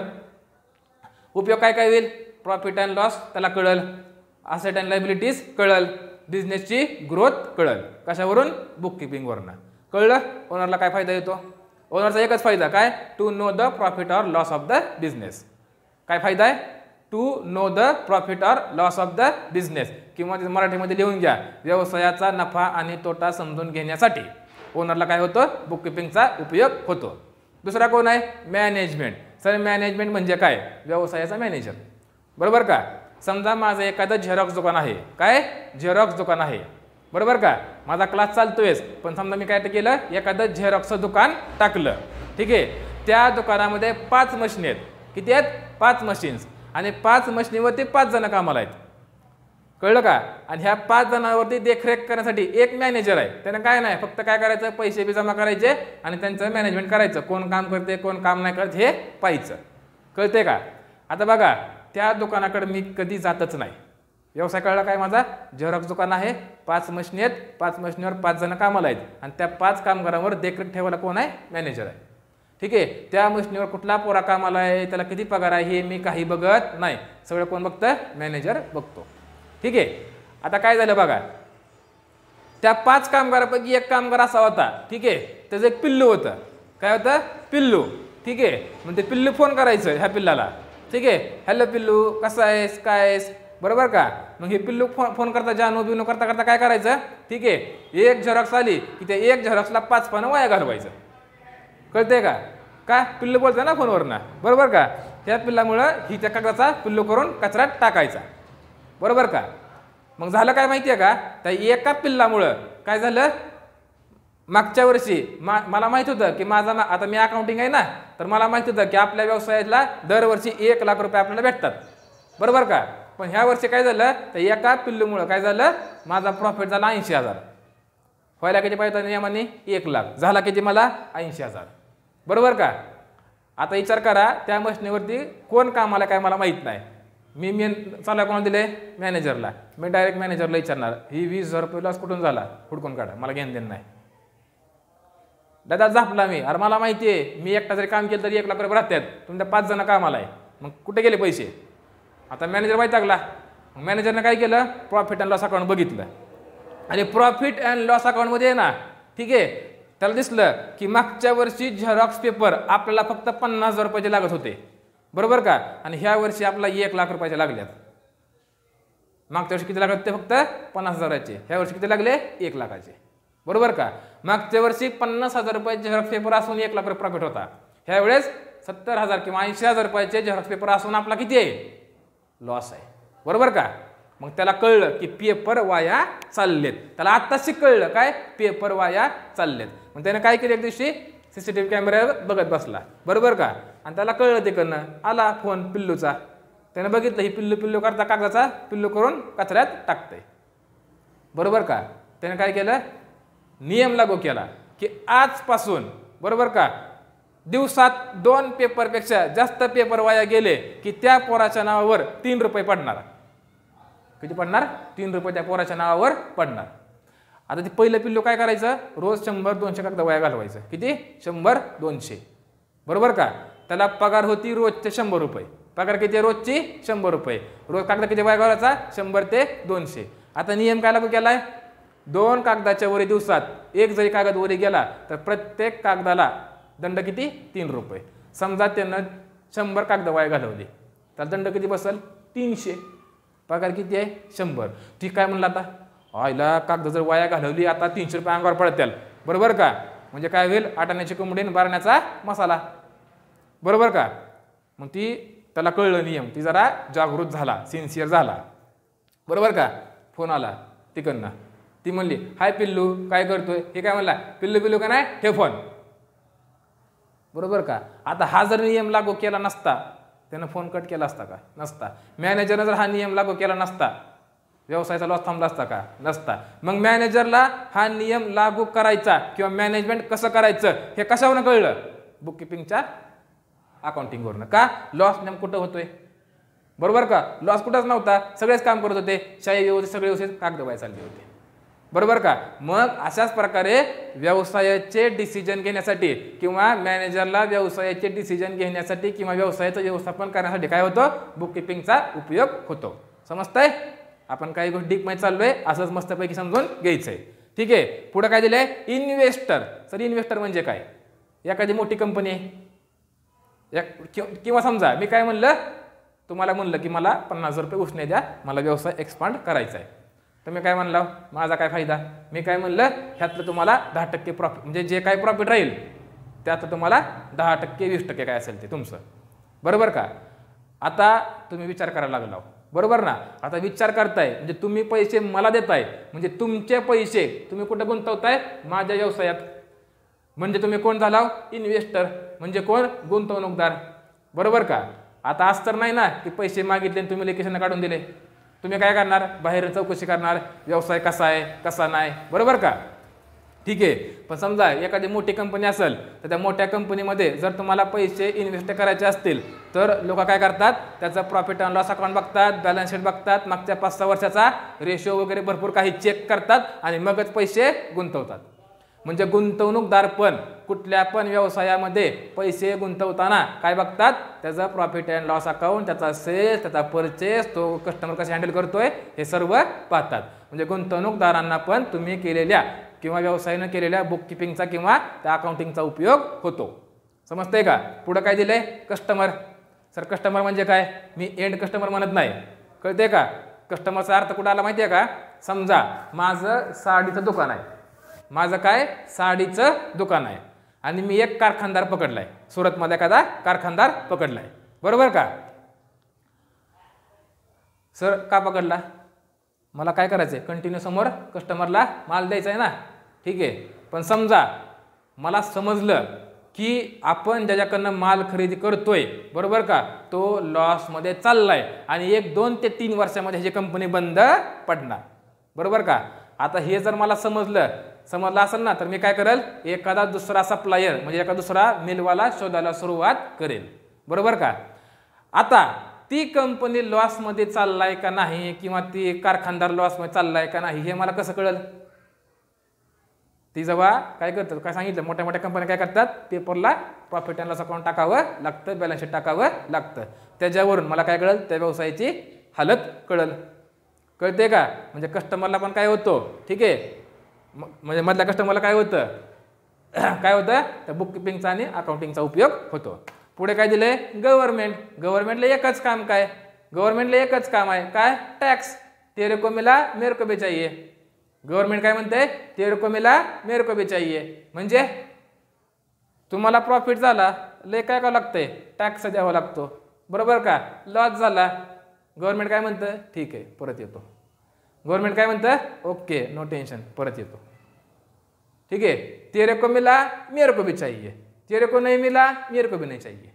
उपयोग काय काय होईल, प्रॉफिट अँड लॉस त्याला कळल, असेट अँड लायबिलिटीज कळल, बिझनेसची ग्रोथ कळल. कशावरून, बुक किपिंगवरनं. कळलं. ओनरला काय फायदा येतो, ओनरचा एकच फायदा काय, to know the profit or loss of the business. काय फायदा आहे, to know the profit or loss of the business, किंवा मराठीमध्ये लिहून घ्या, व्यवसायाचा नफा आणि तोटा समजून घेण्यासाठी ओनरला काय होतं, बुक किपिंगचा उपयोग होतो. दुसरा कोण आहे, मॅनेजमेंट. सर मॅनेजमेंट म्हणजे काय, व्यवसायाचा मॅनेजर. बरोबर का. समजा माझं एखादं झेरॉक्स दुकान आहे, काय झेरॉक्स दुकान आहे. बरोबर का. माझा क्लास चालतोयच, पण समजा मी काय केलं, एखादं झेरॉक्सचं दुकान टाकलं. ठीक आहे, त्या दुकानामध्ये पाच मशीन आहेत. किती आहेत, पाच मशीन्स, आणि पाच मशीनीवरती पाच जण कामाला आहेत. कळलं का. आणि ह्या पाच जणांवरती देखरेख करण्यासाठी एक मॅनेजर आहे. त्यानं काय नाही, फक्त काय करायचं, पैसे बी जमा करायचे आणि त्यांचं मॅनेजमेंट करायचं, कोण काम करते कोण काम नाही करत हे पाहायचं. कळते का. आता बघा, त्या दुकानाकडे मी कधी जातच नाही. व्यवसाय कळला काय माझा, झेरॉक्स दुकान आहे, पाच मशीन आहेत, पाच मशीनीवर पाच जण कामाला आहेत, आणि त्या पाच कामगारांवर देखरेख ठेवायला कोण आहे, मॅनेजर आहे. ठीक आहे, त्या मशीनीवर कुठला पोरा कामाला आहे, त्याला किती पगार आहे हे मी काही बघत नाही, सगळं कोण बघतं, मॅनेजर बघतो. ठीक आहे. आता काय झालं बघा, त्या पाच कामगारापैकी एक कामगार असा होता. ठीक आहे, त्याचं एक पिल्लू होतं. काय होतं, पिल्लू. ठीक आहे, मग ते पिल्लू फोन करायचं ह्या पिल्लाला. ठीक आहे, हॅलो पिल्लू कसा आहेस, काय आहेस. बरोबर का. मग हे पिल्लू फोन फोन करता जानू बिनू करता करता काय करायचं, ठीक आहे, एक झेरॉक्स आली की त्या एक झेरॉक्सला पाच पानं वाया घालवायचं. कळते का. का, पिल्लू बोलतं ना फोनवरनं. बरोबर का. त्या पिल्लामुळं ही त्या कागदाचा पिल्लू करून कचऱ्यात टाकायचा. बरोबर का. मग झालं काय माहिती आहे का, त्या एका पिल्लामुळं काय झालं, मागच्या वर्षी मा मला माहित होतं की माझा आता मी अकाउंटिंग आहे ना, तर मला माहित होतं की आपल्या व्यवसायाला दरवर्षी एक लाख रुपये आपल्याला भेटतात. बरोबर का. पण ह्या वर्षी काय झालं, त्या एका पिल्लूमुळं काय झालं, माझा प्रॉफिट झाला ऐंशी हजार. व्हायला किती पाहिजे नियमाने, एक लाख. झाला किती मला, ऐंशी हजार. बरोबर का. आता विचार करा, त्या मशीनीवरती कोण कामाला काय मला माहीत नाही. मी मेन चालू कोणाला दिले, मॅनेजरला. मी डायरेक्ट मॅनेजरला विचारणार, ही वीस हजार रुपये लॉस कुठून झाला, हुडकून काढा, मला घेणं देणं नाही. दादा झापला मी, अरे मला माहिती आहे, मी एकटा जरी काम केलं तरी एक लाख रुपये राहतात, तुमच्या पाच जण कामाला आहे, मग कुठे गेले पैसे. आता मॅनेजर माहीत लागला. मॅनेजरने काय केलं, प्रॉफिट अँड लॉस अकाउंट बघितलं, आणि प्रॉफिट अँड लॉस अकाउंटमध्ये आहे ना, ठीक आहे, त्याला दिसलं की मागच्या वर्षी झेरॉक्स पेपर आपल्याला फक्त पन्नास हजार रुपयाचे लागत होते. बरोबर का. आणि ह्या वर्षी आपला एक लाख रुपयाचे लागल्यात. मागच्या वर्षी किती लागत ते फक्त पन्नास हजाराचे, ह्या वर्षी किती लागले, एक लाखाचे. बरोबर का. मागच्या वर्षी पन्नास हजार रुपयाचे झेरॉक्स पेपर असून एक लाख रुपये प्रॉफिट होता. ह्या वेळेस सत्तर हजार किंवा ऐंशी हजार रुपयाचे झेरॉक्स पेपर असून आपला किती आहे, लॉस आहे. बरोबर का. मग त्याला कळलं की पेपर वाया चाललेत. त्याला आत्ताच कळलं काय, पेपर वाया चाललेत. मग त्याने काय केलं, एक दिवशी सीसीटीव्ही कॅमेऱ्यावर बघत बसला. बरोबर का. आणि त्याला कळलं ते करणं, आला फोन पिल्लूचा. त्याने बघितलं ही पिल्लू पिल्लू करता कागदाचा पिल्लू करून कचऱ्यात टाकते. बरोबर का. त्याने काय केलं, नियम लागू केला की आजपासून, बरोबर का, दिवसात दोन पेपरपेक्षा जास्त पेपर वाया गेले की त्या पोराच्या नावावर तीन रुपये पडणार. किती पडणार, तीन रुपये त्या पोराच्या नावावर पडणार. आता ते पहिलं पिल्लू काय करायचं, रोज शंभर दोनशे कागद वाया घालवायचं. किती, शंभर दोनशे. बरोबर का. त्याला पगार होती रोजचे शंभर रुपये. पगार किती, रोजची शंभर रुपये. रोज कागद किती वाया घालवायचा, शंभर ते दोनशे. आता नियम काय लागू केलाय, दोन कागदाच्या वरी दिवसात एक जरी कागद वरी गेला तर प्रत्येक कागदाला दंड किती, तीन रुपये. समजा त्यानं शंभर कागद वाया घालवली तर दंड किती बसल, तीनशे. पगार किती आहे, शंभर. ती काय म्हणलं, आता आईला कागद जर वाया घालवली आता तीनशे रुपये अंगावर पडतील. बरोबर का. म्हणजे काय होईल, आटाण्याची कोंबडी बारण्याचा मसाला. बरोबर का. मग ती त्याला कळलं नियम, ती जरा जागृत झाला, सिन्सिअर झाला. बरोबर का. फोन आला तिकडनं, ती म्हणली, हाय पिल्लू काय करतोय. हे काय म्हणला, पिल्लू पिल्लू का नाही, ठेव फोन. बरोबर का. आता हा जर नियम लागू केला नसता, त्यानं फोन कट केला असता का, नसता. मॅनेजरनं जर हा नियम लागू केला नसता, व्यवसायाचा लॉस थांबला असता का, नसता. मग मॅनेजरला हा नियम लागू करायचा किंवा मॅनेजमेंट कसं करायचं हे कशावरून कळलं, बुक किपिंगच्या अकाउंटिंगवरनं. का? लॉस नेम कुठं होतोय? बरोबर का? लॉस कुठंच नव्हता, सगळेच काम करत होते, शाही व्यवस्थित सगळे व्यवस्थित कागदबाई चालली होती. बरोबर का? मग अशाच प्रकारे व्यवसायाचे डिसिजन घेण्यासाठी किंवा मॅनेजरला व्यवसायाचे डिसिजन घेण्यासाठी किंवा व्यवसायाचं व्यवस्थापन करण्यासाठी काय होतं? बुक किपिंगचा उपयोग होतो. समजतंय? आपण काही गोष्टी डीपमध्ये चाललोय, असंच मस्तपैकी समजून घ्यायचंय. ठीक आहे. पुढे काय दिलंय? इन्व्हेस्टर. सर इन्व्हेस्टर म्हणजे काय? एखादी मोठी कंपनी आहे किंवा समजा मी काय म्हणलं, तुम्हाला म्हणलं की मला पन्नास हजार रुपये उसने द्या, मला व्यवसाय एक्सपांड करायचा आहे. तर मी काय म्हणलं, माझा काय फायदा? मी काय म्हणलं, ह्यातलं तुम्हाला दहा टक्के प्रॉफिट, म्हणजे जे काय प्रॉफिट राहील त्यातलं तुम्हाला दहा टक्के वीस टक्के काय असेल ते तुमचं. बरोबर का? आता तुम्ही विचार करायला लागला, बरोबर ना? आता विचार करताय म्हणजे तुम्ही पैसे मला देताय, म्हणजे तुमचे पैसे तुम्ही कुठं गुंतवताय? माझ्या व्यवसायात. म्हणजे तुम्ही कोण झाला? इन्व्हेस्टर. म्हणजे कोण? गुंतवणूकदार. बरोबर का? आता असं तर नाही ना की पैसे मागितले आणि तुम्ही लेकेशन काढून दिले. तुम्ही काय करणार? बाहेर चौकशी करणार, व्यवसाय कसा आहे कसा नाही. बरोबर का? ठीक आहे. पण समजा एखादी मोठी कंपनी असेल तर त्या मोठ्या कंपनीमध्ये जर तुम्हाला पैसे इन्व्हेस्ट करायचे असतील तर लोक काय करतात? त्याचा प्रॉफिट अँड लॉस अकाउंट बघतात, बॅलन्स शीट बघतात, मागच्या पाच सहा वर्षाचा रेशो वगैरे भरपूर काही चेक करतात आणि मगच पैसे गुंतवतात. म्हणजे गुंतवणूकदार पण कुठल्या पण व्यवसायामध्ये पैसे गुंतवताना काय बघतात? त्याचा प्रॉफिट अँड लॉस अकाउंट, त्याचा सेल्स, त्याचा परचेस, तो कस्टमर कसा हँडल करतोय हे सर्व पाहतात. म्हणजे गुंतवणूकदारांना पण तुम्ही केलेल्या किंवा व्यवसायानं केलेल्या बुक किपिंगचा किंवा त्या अकाउंटिंगचा उपयोग होतो. समजतंय का? पुढं काय दिलंय? कस्टमर. सर कस्टमर म्हणजे काय? मी एंड कस्टमर म्हणत नाही, कळते का? कस्टमरचा अर्थ कुठं आला माहिती आहे का? समजा माझं साडीचं दुकान आहे, माझं काय? साडीचं दुकान आहे आणि मी एक कारखानदार पकडलाय, सुरतमध्ये एखादा कारखानदार पकडलाय. बरोबर का? सर का पकडला? मला काय करायचंय? कंटिन्यू समोर कस्टमरला माल द्यायचा आहे ना. ठीक आहे. पण समजा मला समजलं की आपण ज्याच्याकडनं माल खरेदी करतोय, बरोबर का, तो लॉसमध्ये चाललाय आणि एक दोन ते तीन वर्षामध्ये ह्याची कंपनी बंद पडणार. बरोबर का? आता हे जर मला समजलं समजलं असेल ना तर मी काय करेल? एखादा दुसरा सप्लायर म्हणजे एखादा दुसरा मिलवाला शोधायला सुरुवात करेल. बरोबर का? आता ती कंपनी लॉसमध्ये चाललाय का नाही किंवा ती कारखानदार लॉसमध्ये चाललाय का नाही हे मला कसं कळेल? ती जेव्हा काय करतात, काय सांगितलं, मोठ्या मोठ्या कंपन्या काय करतात? पेपरला प्रॉफिट अँड लॉस अकाउंट टाकावं लागतं, बॅलन्स शीट टाकावं लागतं. त्याच्यावरून मला काय कळेल? त्या व्यवसायाची हालत कळेल. कळते का? म्हणजे कस्टमरला पण काय होतं? ठीक आहे. म्हणजे मधल्या कस्टमरला काय होतं? काय होतं? त्या बुक किपिंगचा आणि अकाउंटिंगचा उपयोग होतो. पुढे काय दिलंय? गव्हर्नमेंट. गव्हर्नमेंटला एकच काम काय? गव्हर्नमेंटला एकच काम आहे काय? टॅक्स. तेरे को मिला मेरे को भी चाहिए. गव्हर्नमेंट काय म्हणते? तेरे को मिला मेरे को भी चाहिए. म्हणजे तुम्हाला प्रॉफिट झाला, लय काय करावं लागतंय? टॅक्स द्यावा लागतो. बरोबर का? लॉस झाला, गव्हर्नमेंट काय म्हणतं? ठीक आहे, परत येतो. गव्हर्नमेंट काय म्हणतं? ओके, नो टेन्शन, परत येतो. ठीक है. तेरे को मिला मेरे को भी चाहिए, तेरे को नहीं मिला मेरे को भी नहीं चाहिए.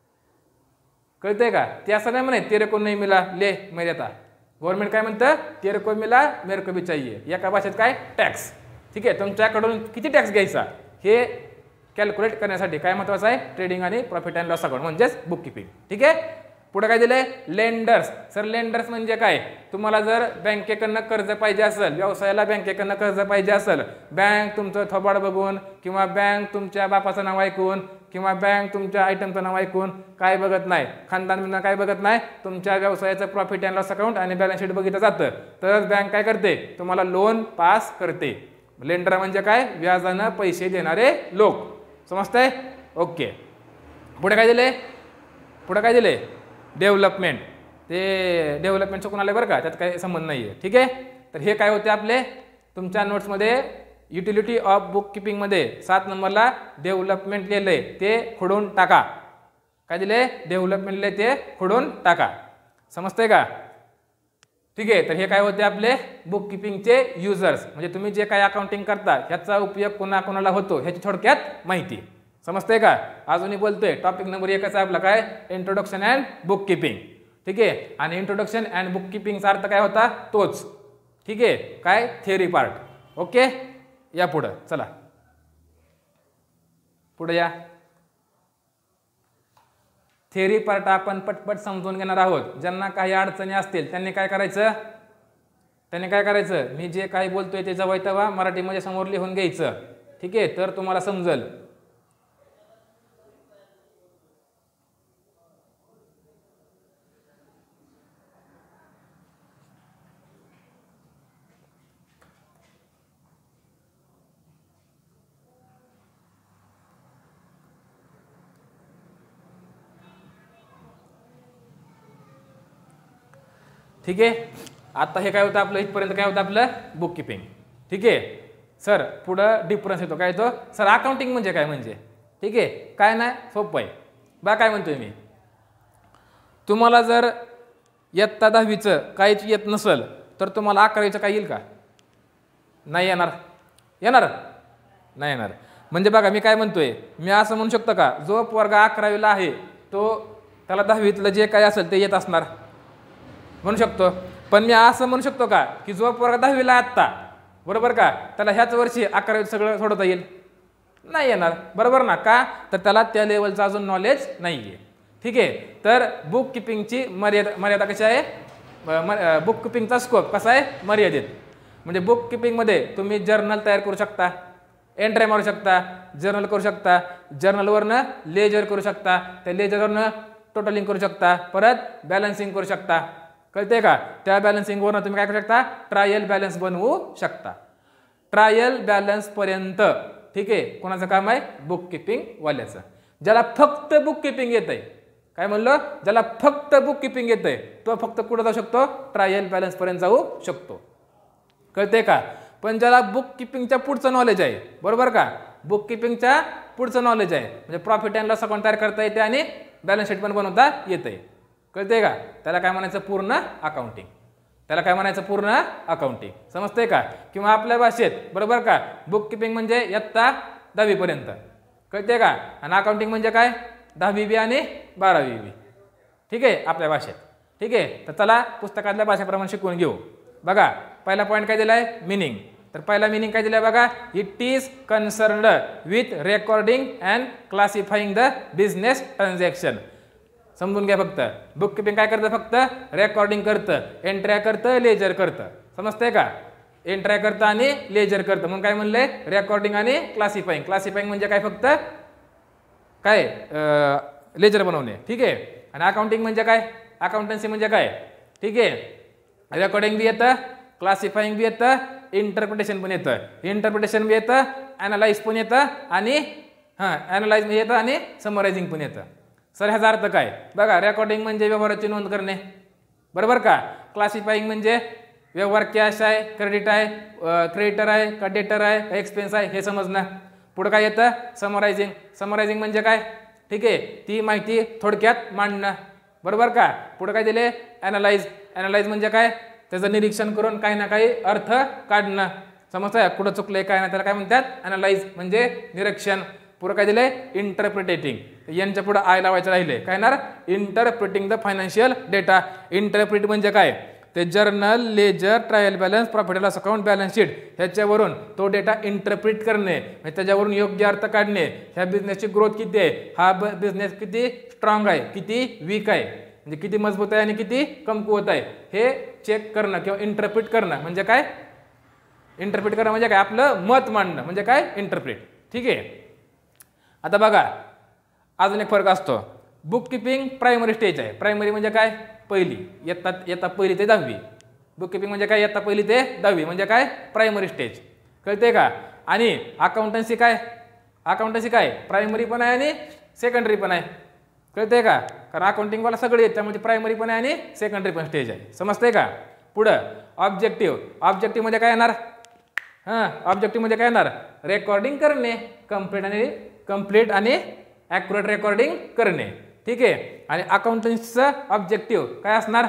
कळतंय का? ते असं नाही म्हणे तेरे को नहीं मिला ले मैं देता. गव्हर्नमेंट काय म्हणतं? तेरे को मिला मेरे को भी चाहिए. एका भाषेत काय? टॅक्स. ठीक आहे. तुमच्याकडून किती टॅक्स घ्यायचा हे कॅल्क्युलेट करण्यासाठी काय महत्त्वाचं आहे? ट्रेडिंग आणि प्रॉफिट अँड लॉस अकाउंट म्हणजेच बुक किपिंग. ठीक आहे. पुढे काय दिलंय? लेंडर्स. सर लेंडर्स म्हणजे काय? तुम्हाला जर बँकेकडनं कर्ज पाहिजे असेल, व्यवसायाला बँकेकडनं कर्ज पाहिजे असेल, बँक तुमचं थोबाड बघून किंवा बँक तुमच्या बापाचं नाव ऐकून किंवा बँक तुमच्या आयटमचं नाव ऐकून काय बघत नाही, खानदान काय बघत नाही, तुमच्या व्यवसायाचं प्रॉफिट अँड लॉस अकाउंट आणि बॅलन्स शीट बघितलं जातं तरच बँक काय करते? तुम्हाला लोन पास करते. लेंडर म्हणजे काय? व्याजानं पैसे देणारे लोक. समजतंय? ओके. पुढे काय दिले? पुढे काय दिले? डेव्हलपमेंट. ते डेव्हलपमेंट चुकून आले बरं का, त्यात काही संबंध नाही आहे. ठीक आहे. तर हे काय होते आपले तुमच्या नोट्समध्ये युटिलिटी ऑफ बुक किपिंगमध्ये सात नंबरला डेव्हलपमेंट लिहिलंय ते खोडून टाका. काय दिले? डेव्हलपमेंट लिहिले ते खोडून टाका. समजतंय का? ठीक आहे. तर हे काय होते आपले बुक किपिंगचे युजर्स, म्हणजे तुम्ही जे काय अकाउंटिंग करता ह्याचा उपयोग कोणा कोणाला होतो ह्याची थोडक्यात माहिती. समजतंय का? अजूनही बोलतोय. टॉपिक नंबर एकच आहे आपला काय? Introduction and book keeping. ठीक आहे. आणि इंट्रोडक्शन अँड बुक किपिंगचा अर्थ काय होता? तोच. ठीक आहे. काय? Theory part. ओके. या पुढं चला, पुढे या. थेअरी पार्ट आपण पटपट समजून घेणार आहोत. ज्यांना काही अडचणी असतील त्यांनी काय करायचं त्यांनी काय करायचं मी जे काही बोलतोय ते जवळ तेव्हा मराठीमध्ये समोर लिहून घ्यायचं. ठीक आहे, तर तुम्हाला समजेल. ठीक आहे, आता हे काय होतं आपलं इथपर्यंत काय होतं आपलं बुक किपिंग. ठीक आहे सर, पुढं डिफरन्स येतो. काय येतो सर अकाउंटिंग म्हणजे काय म्हणजे. ठीक आहे, काय नाही सोपं आहे बा. काय म्हणतोय मी, तुम्हाला जर इयत्ता दहावीचं काहीच येत नसेल तर तुम्हाला अकरावीचं काय येईल का. नाही येणार. येणार नाही येणार. म्हणजे बघा मी काय म्हणतोय, मी असं म्हणू शकतो का जो पोरगा अकरावीला आहे तो त्याला दहावीतलं जे काय असेल ते येत असणार म्हणू शकतो. पण मी असं म्हणू शकतो का की जो पोरगा दहावीला आत्ता बरोबर का त्याला ह्याच वर्षी अकरावीत सगळं सोडवता येईल. नाही येणार. बरोबर ना. का तर त्याला त्या लेवलचं अजून नॉलेज नाही आहे. ठीक आहे, तर बुक किपिंगची मर्यादा मर्यादा कशी आहे. बुक किपिंगचा स्कोप कसा आहे मर्यादित. म्हणजे बुक किपिंगमध्ये तुम्ही जर्नल तयार करू शकता, एंट्री मारू शकता, जर्नल करू शकता, जर्नलवरनं लेजर करू शकता, त्या लेजरवरनं टोटलिंग करू शकता, परत बॅलन्सिंग करू शकता. कळते का. त्या बॅलन्सिंगवरनं तुम्ही काय करू शकता ट्रायल बॅलन्स बनवू शकता. ट्रायल बॅलन्स पर्यंत ठीक आहे कोणाचं काम आहे बुक किपिंग वाल्याचं. ज्याला फक्त बुक किपिंग येत आहे, काय म्हणलं, ज्याला फक्त बुक किपिंग येत आहे तो फक्त कुठं जाऊ शकतो ट्रायल बॅलन्स पर्यंत जाऊ शकतो. कळते का. पण ज्याला बुक किपिंगच्या पुढचं नॉलेज आहे बरोबर का, बुक किपिंगच्या पुढचं नॉलेज आहे म्हणजे प्रॉफिट अँड लॉस अकाउंट तयार करता येते आणि बॅलन्स शीट पण बनवता येते. कळते का. त्याला काय म्हणायचं पूर्ण अकाउंटिंग. त्याला काय म्हणायचं पूर्ण अकाउंटिंग. समजते का. किंवा आपल्या भाषेत बरोबर का बुक किपिंग म्हणजे इयत्ता दहावी पर्यंत. कळते का. आणि अकाउंटिंग म्हणजे काय दहावी बी आणि बारावी बी. ठीक आहे आपल्या भाषेत. ठीक आहे, तर चला पुस्तकातल्या भाषेप्रमाणे शिकवून घेऊ. बघा पहिला पॉईंट काय दिलाय मिनिंग. तर पहिला मिनिंग काय दिलाय बघा, it is concerned with recording and classifying the business transaction. समजून घ्या फक्त. बुक किपिंग काय करतं फक्त रेकॉर्डिंग करतं, एंट्र्या करतं, लेजर करतं. समजतंय का. एंट्र्या करतं आणि लेजर करतं म्हणून काय म्हणलंय रेकॉर्डिंग आणि क्लासिफाईंग. क्लासिफाईंग म्हणजे काय फक्त काय लेजर बनवणे. ठीक आहे. आणि अकाउंटिंग म्हणजे काय अकाउंटन्सी म्हणजे काय. ठीक आहे, रेकॉर्डिंग बी येतं, क्लासिफाईंग बी येतं, इंटरप्रिटेशन पण येतं. इंटरप्रिटेशन बी येतं, ॲनालाइज पण येतं आणि हां ॲनालाइज बी येतं आणि समरायझिंग पण येतं. सर ह्याचा अर्थ काय बघा, रेकॉर्डिंग म्हणजे व्यवहाराची नोंद करणे बरोबर का. क्लासिफाईंग म्हणजे व्यवहार कॅश आहे, क्रेडिट आहे, क्रेडिटर आहे का डेटर आहे का एक्सपेन्स आहे हे समजणं. पुढं काय येतं समरायझिंग. समरायझिंग म्हणजे काय ठीक आहे ती माहिती थोडक्यात मांडणं बरोबर का. पुढं काय दिले ॲनालाइज. ॲनालाइज म्हणजे काय त्याचं निरीक्षण करून काही ना काही अर्थ काढणं. समजतंय कुठं चुकलंय काय ना त्याला काय म्हणतात ॲनालाइज म्हणजे निरीक्षण. पुढं काय दिलंय इंटरप्रिटेटिंग. यांच्या पुढे आय लावायचं राहिले काय येणार interpreting the financial data. Interpret म्हणजे काय ते journal, ledger, trial balance, profit and loss account, balance sheet ह्याच्यावरून तो डेटा इंटरप्रिट करणे म्हणजे त्याच्यावरून योग्य अर्थ काढणे. ह्या बिझनेसची ग्रोथ किती आहे, हा बिझनेस किती स्ट्रॉंग आहे, किती वीक आहे, म्हणजे किती मजबूत आहे आणि किती कमकुवत आहे हे चेक करणं किंवा इंटरप्रिट करणं म्हणजे काय. इंटरप्रिट करणं म्हणजे काय आपलं मत मांडणं म्हणजे काय इंटरप्रिट. ठीक आहे. आता बघा अजून एक फरक असतो. बुक किपिंग प्रायमरी स्टेज आहे. प्रायमरी म्हणजे काय पहिली, येतात येता पहिली ते दहावी. बुक किपिंग म्हणजे काय येता पहिली ते दहावी म्हणजे काय प्रायमरी स्टेज. कळते का. आणि अकाउंटन्सी काय अकाउंटन्सी काय प्रायमरी पण आहे आणि सेकंडरी पण आहे. कळते का. कारण अकाउंटिंगवाला सगळे येत त्यामध्ये प्रायमरी पण आहे आणि सेकंडरी पण स्टेज आहे. समजते का. पुढं ऑब्जेक्टिव्ह. ऑब्जेक्टिव्ह मध्ये काय येणार हां ऑब्जेक्टिव्ह मध्ये काय येणार रेकॉर्डिंग करणे, कम्प्लीट आणि कम्प्लीट आणि ॲक्युरेट रेकॉर्डिंग करणे. ठीक आहे. आणि अकाउंटन्सीचं ऑब्जेक्टिव्ह काय असणार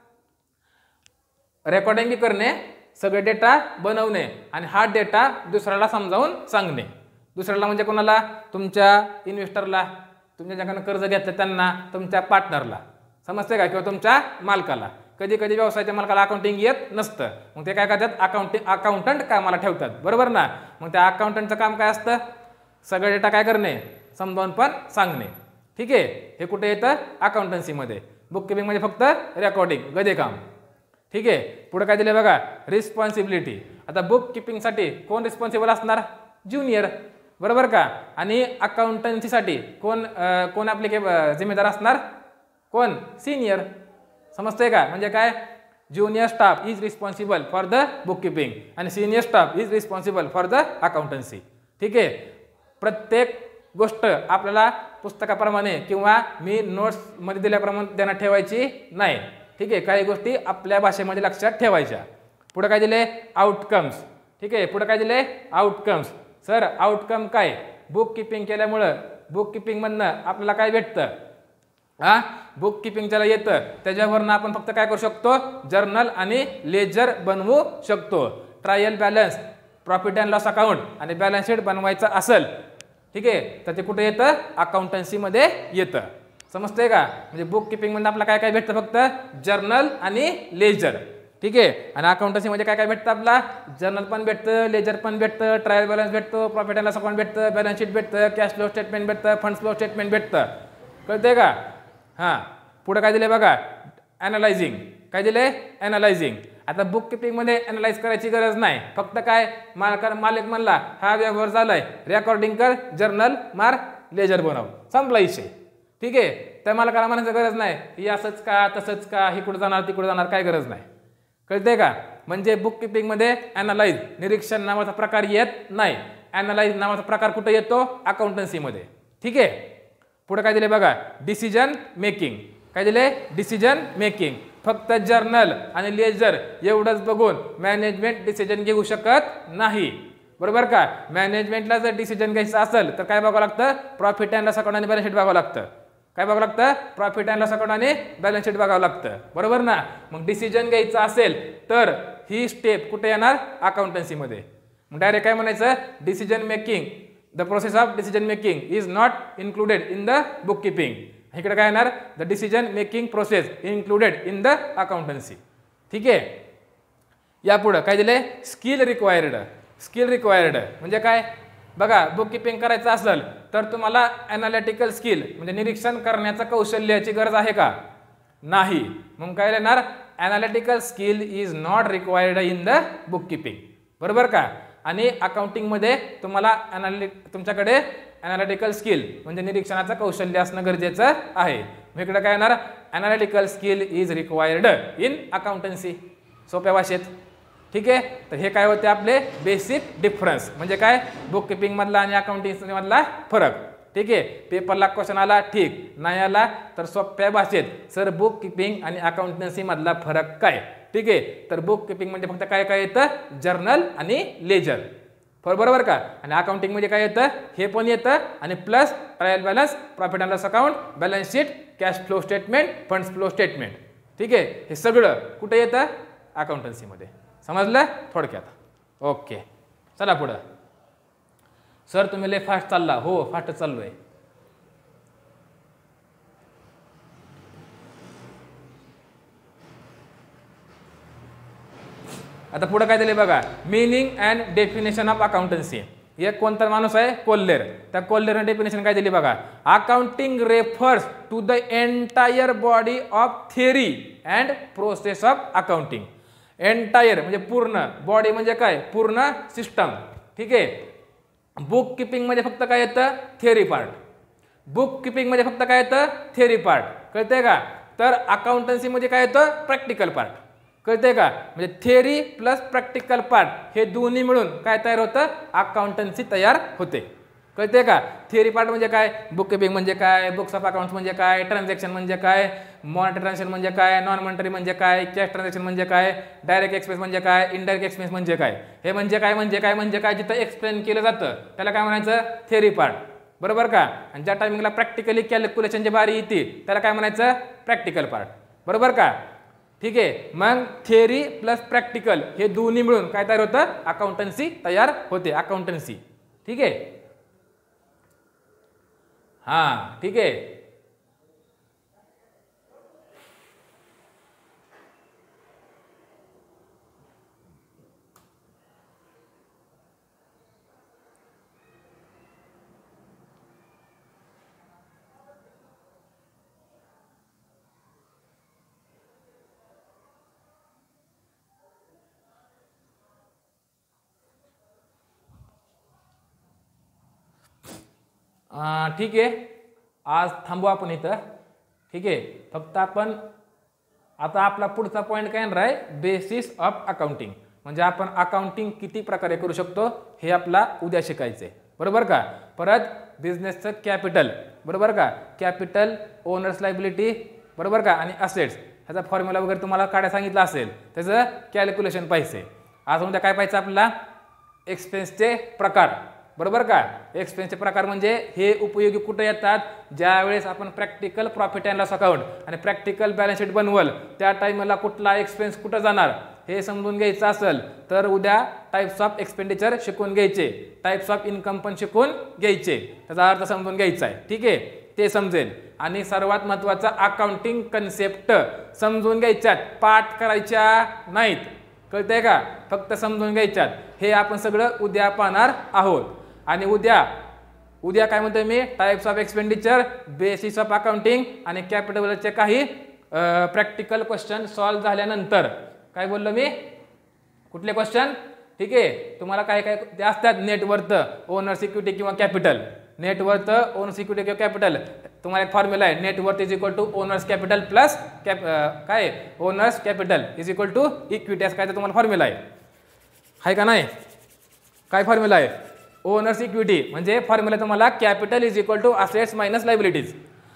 रेकॉर्डिंग करणे, सगळे डेटा बनवणे आणि हा डेटा दुसऱ्याला समजावून सांगणे. दुसऱ्याला म्हणजे कोणाला तुमच्या इन्व्हेस्टरला, तुमच्या ज्याकडनं कर्ज घेतलं त्यांना, तुमच्या पार्टनरला. समजते का. किंवा तुमच्या मालकाला. कधी कधी व्यवसायाच्या मालकाला अकाउंटिंग येत नसतं मग ते काय करतात अकाउंटिंग अकाउंटंट कामाला ठेवतात बरोबर ना. मग त्या अकाउंटंटचं काम काय असतं सगळं डेटा काय करणे समजावून पण सांगणे. ठीक आहे, हे कुठे येतं अकाउंटन्सीमध्ये. बुक किपिंग म्हणजे फक्त रेकॉर्डिंग, गदे काम. ठीक आहे, पुढे काय दिलं बघा, रिस्पॉन्सिबिलिटी. आता बुक किपिंगसाठी कोण रिस्पॉन्सिबल असणार, ज्युनियर, बरोबर का. आणि अकाउंटन्सीसाठी कोण कोण आपले जिम्मेदार असणार, कोण, सिनियर. समजतंय का, म्हणजे काय, junior staff is responsible for the book keeping आणि senior staff is responsible for the accountancy. ठीक आहे, प्रत्येक गोष्ट आपल्याला पुस्तकाप्रमाणे किंवा मी नोट्समध्ये दिल्याप्रमाणे त्यांना ठेवायची नाही. ठीक आहे, काही गोष्टी आपल्या भाषेमध्ये लक्षात ठेवायच्या. पुढे काय दिले, आउटकम्स. ठीक आहे, पुढे काय दिले, आउटकम्स. सर आउटकम काय, बुक किपिंग केल्यामुळं बुक किपिंगमधनं आपल्याला काय भेटतं, हा बुक किपिंग ज्याला येतं त्याच्यावरनं आपण फक्त काय करू शकतो, जर्नल आणि लेजर बनवू शकतो. Trial balance, profit and loss account आणि बॅलन्स शीट बनवायचं असेल, ठीक आहे, तर ते कुठे येतं, अकाउंटन्सीमध्ये येतं. समजतंय का, म्हणजे बुक किपिंगमध्ये आपल्याला काय काय भेटतं, फक्त जर्नल आणि लेजर. ठीक आहे, आणि अकाउंटन्सीमध्ये काय काय भेटतं, आपला जर्नल पण भेटतं, लेजर पण भेटतं, ट्रायल बॅलन्स भेटतो, प्रॉफिट अँड लॉस अकाउंट भेटतं, बॅलन्स शीट भेटतं, कॅश फ्लो स्टेटमेंट भेटतं, फंड्स फ्लो स्टेटमेंट भेटतं. कळतंय का. हां, पुढे काय दिले बघा, ॲनालायझिंग. काय दिले, ॲनालायझिंग. आता बुक किपिंगमध्ये ॲनालाइज करायची गरज नाही, फक्त काय मालक मालिक म्हणला हा व्यवहार झालाय, रेकॉर्डिंग कर, जर्नल मार, लेजर बनव, संपला विषय. ठीक आहे, त्या मालकाला म्हणायचं गरज नाही ही असंच का तसंच का, ही कुठं जाणार तिकडे जाणार, काय गरज नाही. कळतंय का, म्हणजे बुक किपिंगमध्ये ॲनालाइज, निरीक्षण नावाचा प्रकार येत नाही. ॲनालाइज नावाचा प्रकार कुठे येतो, अकाउंटन्सीमध्ये. ठीक आहे, पुढे काय दिले बघा, डिसिजन मेकिंग. काय दिले, डिसिजन मेकिंग. फक्त जर्नल आणि लेजर एवढंच बघून मॅनेजमेंट डिसिजन घेऊ शकत नाही, बरोबर का. मॅनेजमेंटला जर डिसिजन घ्यायचं असेल तर काय बघावं लागतं, प्रॉफिट अँड लॉस अकाउंट आणि बॅलन्स शीट बघावं लागतं. काय बघावं लागतं, प्रॉफिट अँड लॉस अकाउंट आणि बॅलन्स शीट बघावं लागतं, बरोबर ना. मग डिसिजन घ्यायचं असेल तर ही स्टेप कुठे येणार, अकाउंटन्सीमध्ये. मग डायरेक्ट काय म्हणायचं, decision making, the process of decision making is not included in the book keeping. इकडे काय येणार, the decision making process included in the accountancy. ठीक आहे, यापुढं काय दिले, स्किल रिक्वायर्ड. स्किल रिक्वायर्ड म्हणजे काय बघा, बुक किपिंग करायचं असेल तर तुम्हाला ॲनालिटिकल स्किल म्हणजे निरीक्षण करण्याचं कौशल्याची गरज आहे का, नाही. मग काय येणार, analytical skill is not required in the book keeping, बरोबर का. आणि अकाउंटिंगमध्ये तुम्हाला ॲनालि तुमच्याकडे ॲनालिटिकल स्किल म्हणजे निरीक्षणाचं कौशल्य असणं गरजेचं आहे. मग इकडे काय येणार, analytical skill is required in accountancy, सोप्या भाषेत. ठीक आहे, तर हे काय होते आपले बेसिक डिफरन्स, म्हणजे काय बुक किपिंग मधला आणि अकाउंटिंग मधला फरक. ठीक आहे, पेपरला क्वेश्चन आला ठीक, नाही आला तर सोप्या भाषेत सर बुक किपिंग आणि अकाउंटन्सी मधला फरक काय. ठीक आहे, तर बुक किपिंग म्हणजे फक्त काय काय येतं, जर्नल आणि लेजर, बरोबर का. आणि अकाउंटिंग मध्ये काय येतं, हे पण येतं आणि plus trial balance, profit and loss account, balance sheet, cash flow statement, funds flow statement. ठीक आहे, हे सगळं कुठे येतं, अकाउंटन्सीमध्ये. समजलं थोडक्यात. ओके, चला पुढं. सर तुम्ही लय फास्ट चालला, हो फास्ट चाललोय. आता पुढे काय दिले बघा, meaning and definition of accountancy. एक कोणता माणूस आहे, कोल्लेर. त्या कोल्लेरने डेफिनेशन काय दिली बघा, accounting refers to the entire body of theory and process of accounting. Entire म्हणजे पूर्ण, बॉडी म्हणजे काय, पूर्ण सिस्टम. ठीक आहे, बुक किपिंग मध्ये फक्त काय येतं, थिअरी पार्ट. बुक किपिंग मध्ये फक्त काय येतं, थिअरी पार्ट. कळतंय का. तर अकाउंटन्सी मध्ये काय येतं, प्रॅक्टिकल पार्ट. कळतंय का, म्हणजे थिअरी प्लस प्रॅक्टिकल पार्ट हे दोन्ही मिळून काय तयार होतं, अकाउंटन्सी तयार होते. कळतंय का. थिअरी पार्ट म्हणजे काय, बुक किपिंग म्हणजे काय, बुक्स ऑफ अकाउंट्स म्हणजे काय, ट्रान्झॅक्शन म्हणजे काय, मॉनिटरी ट्रान्झॅक्शन म्हणजे काय, नॉन मॉनिटरी म्हणजे काय, कॅश ट्रान्झॅक्शन म्हणजे काय, डायरेक्ट एक्सपेन्स म्हणजे काय, इनडायरेक्ट एक्सपेन्स म्हणजे काय. हे म्हणजे काय म्हणजे काय म्हणजे काय जिथं एक्सप्लेन केलं जातं त्याला काय म्हणायचं, थिअरी पार्ट, बरोबर का. आणि ज्या टायमिंगला प्रॅक्टिकली कॅल्क्युलेशनची बारी येते त्याला काय म्हणायचं, प्रॅक्टिकल पार्ट, बरोबर का. ठीक आहे, मग थिअरी प्लस प्रॅक्टिकल हे दोन्ही मिळून काय तयार होतं, अकाउंटन्सी तयार होते, अकाउंटन्सी. ठीक आहे, हा ठीक आहे. ठीक आहे, आज थांबू आपण इथं. ठीक आहे, फक्त आपण आता आपला पुढचा पॉईंट काय येणार आहे, बेसिस ऑफ अकाउंटिंग. म्हणजे आपण अकाउंटिंग किती प्रकारे करू शकतो हे आपला उद्या शिकायचंय, बरोबर का. परत बिझनेसचं कॅपिटल, बरोबर का, कॅपिटल, ओनर्स लायबिलिटी, बरोबर का, आणि असेट्स ह्याचा फॉर्म्युला वगैरे तुम्हाला काढायला सांगितलं असेल, त्याचं कॅल्क्युलेशन पाहिजे. आज उद्या काय पाहिजे आपल्याला, एक्सपेन्सचे प्रकार, बरोबर का. एक्सपेन्सचे प्रकार म्हणजे हे उपयोगी कुठे येतात, ज्या वेळेस आपण practical profit and loss account आणि प्रॅक्टिकल बॅलन्स शीट बनवल त्या टाइमला कुठला एक्सपेन्स कुठं जाणार हे समजून घ्यायचं असेल तर उद्या टाइप्स ऑफ एक्सपेंडिचर शिकून घ्यायचे, टाइप्स ऑफ इन्कम पण शिकून घ्यायचे, त्याचा अर्थ समजून घ्यायचा आहे. ठीक आहे, ते समजेल. आणि सर्वात महत्त्वाचा अकाउंटिंग कन्सेप्ट समजून घ्यायच्यात, पाठ करायच्या नाहीत, कळतंय का, फक्त समजून घ्यायच्यात. हे आपण सगळं उद्या पाहणार आहोत. आणि उद्या उद्या काय म्हणतोय मी, types of expenditure, basis of accounting आणि कॅपिटलचे काही प्रॅक्टिकल क्वेश्चन सॉल्व्ह झाल्यानंतर काय बोललो मी, कुठले क्वेश्चन. ठीक आहे, तुम्हाला काय काय ते असतात, नेटवर्थ, ओनर्स इक्विटी किंवा कॅपिटल. नेटवर्थ, ओनर्स इक्विटी किंवा कॅपिटल, तुम्हाला एक फॉर्म्युला आहे, net worth is equal to owners capital plus cap काय owners capital is equal to equity, असं काय तर तुम्हाला फॉर्म्युला आहे, आहे का नाही. काय फॉर्म्युला आहे, ओनर्स इक्विटी म्हणजे फॉर्म्युला तुम्हाला capital is equal to assets minus liabilities.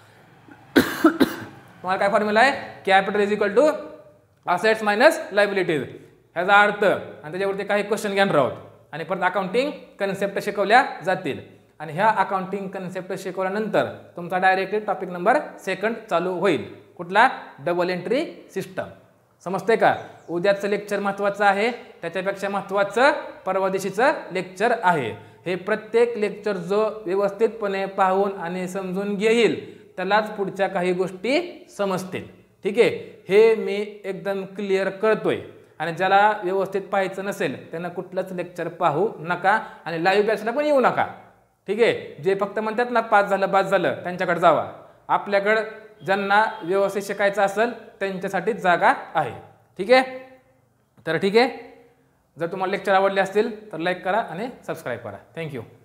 तुम्हाला काय फॉर्म्युला आहे, capital is equal to assets minus liabilities, ह्याचा अर्थ. आणि त्याच्यावरती काही क्वेश्चन घेणार आहोत. आणि परत अकाउंटिंग कन्सेप्ट शिकवल्या जातील. आणि ह्या अकाउंटिंग कन्सेप्ट शिकवल्यानंतर तुमचा डायरेक्टली टॉपिक नंबर सेकंड चालू होईल, कुठला, डबल एंट्री सिस्टम. समजते का. उद्याचं लेक्चर महत्त्वाचं आहे, त्याच्यापेक्षा महत्त्वाचं परवा दिवशीचं लेक्चर आहे. हे प्रत्येक लेक्चर जो व्यवस्थितपणे पाहून आणि समजून घेईल त्यालाच पुढच्या काही गोष्टी समजतील. ठीक आहे, हे मी एकदम क्लिअर करतोय. आणि ज्याला व्यवस्थित पाहायचं नसेल त्यांना कुठलंच लेक्चर पाहू नका आणि लाईव्ह बॅचला पण येऊ नका. ठीक आहे, जे फक्त म्हणतात ना पास झालं पास झालं त्यांच्याकडे जावा. आपल्याकडं ज्यांना व्यवस्थित शिकायचं असेल त्यांच्यासाठी जागा आहे. ठीक आहे, तर ठीक आहे, जर तुम्हाला लेक्चर आवडले असतील तर लाईक करा आणि सबस्क्राईब करा. थँक्यू.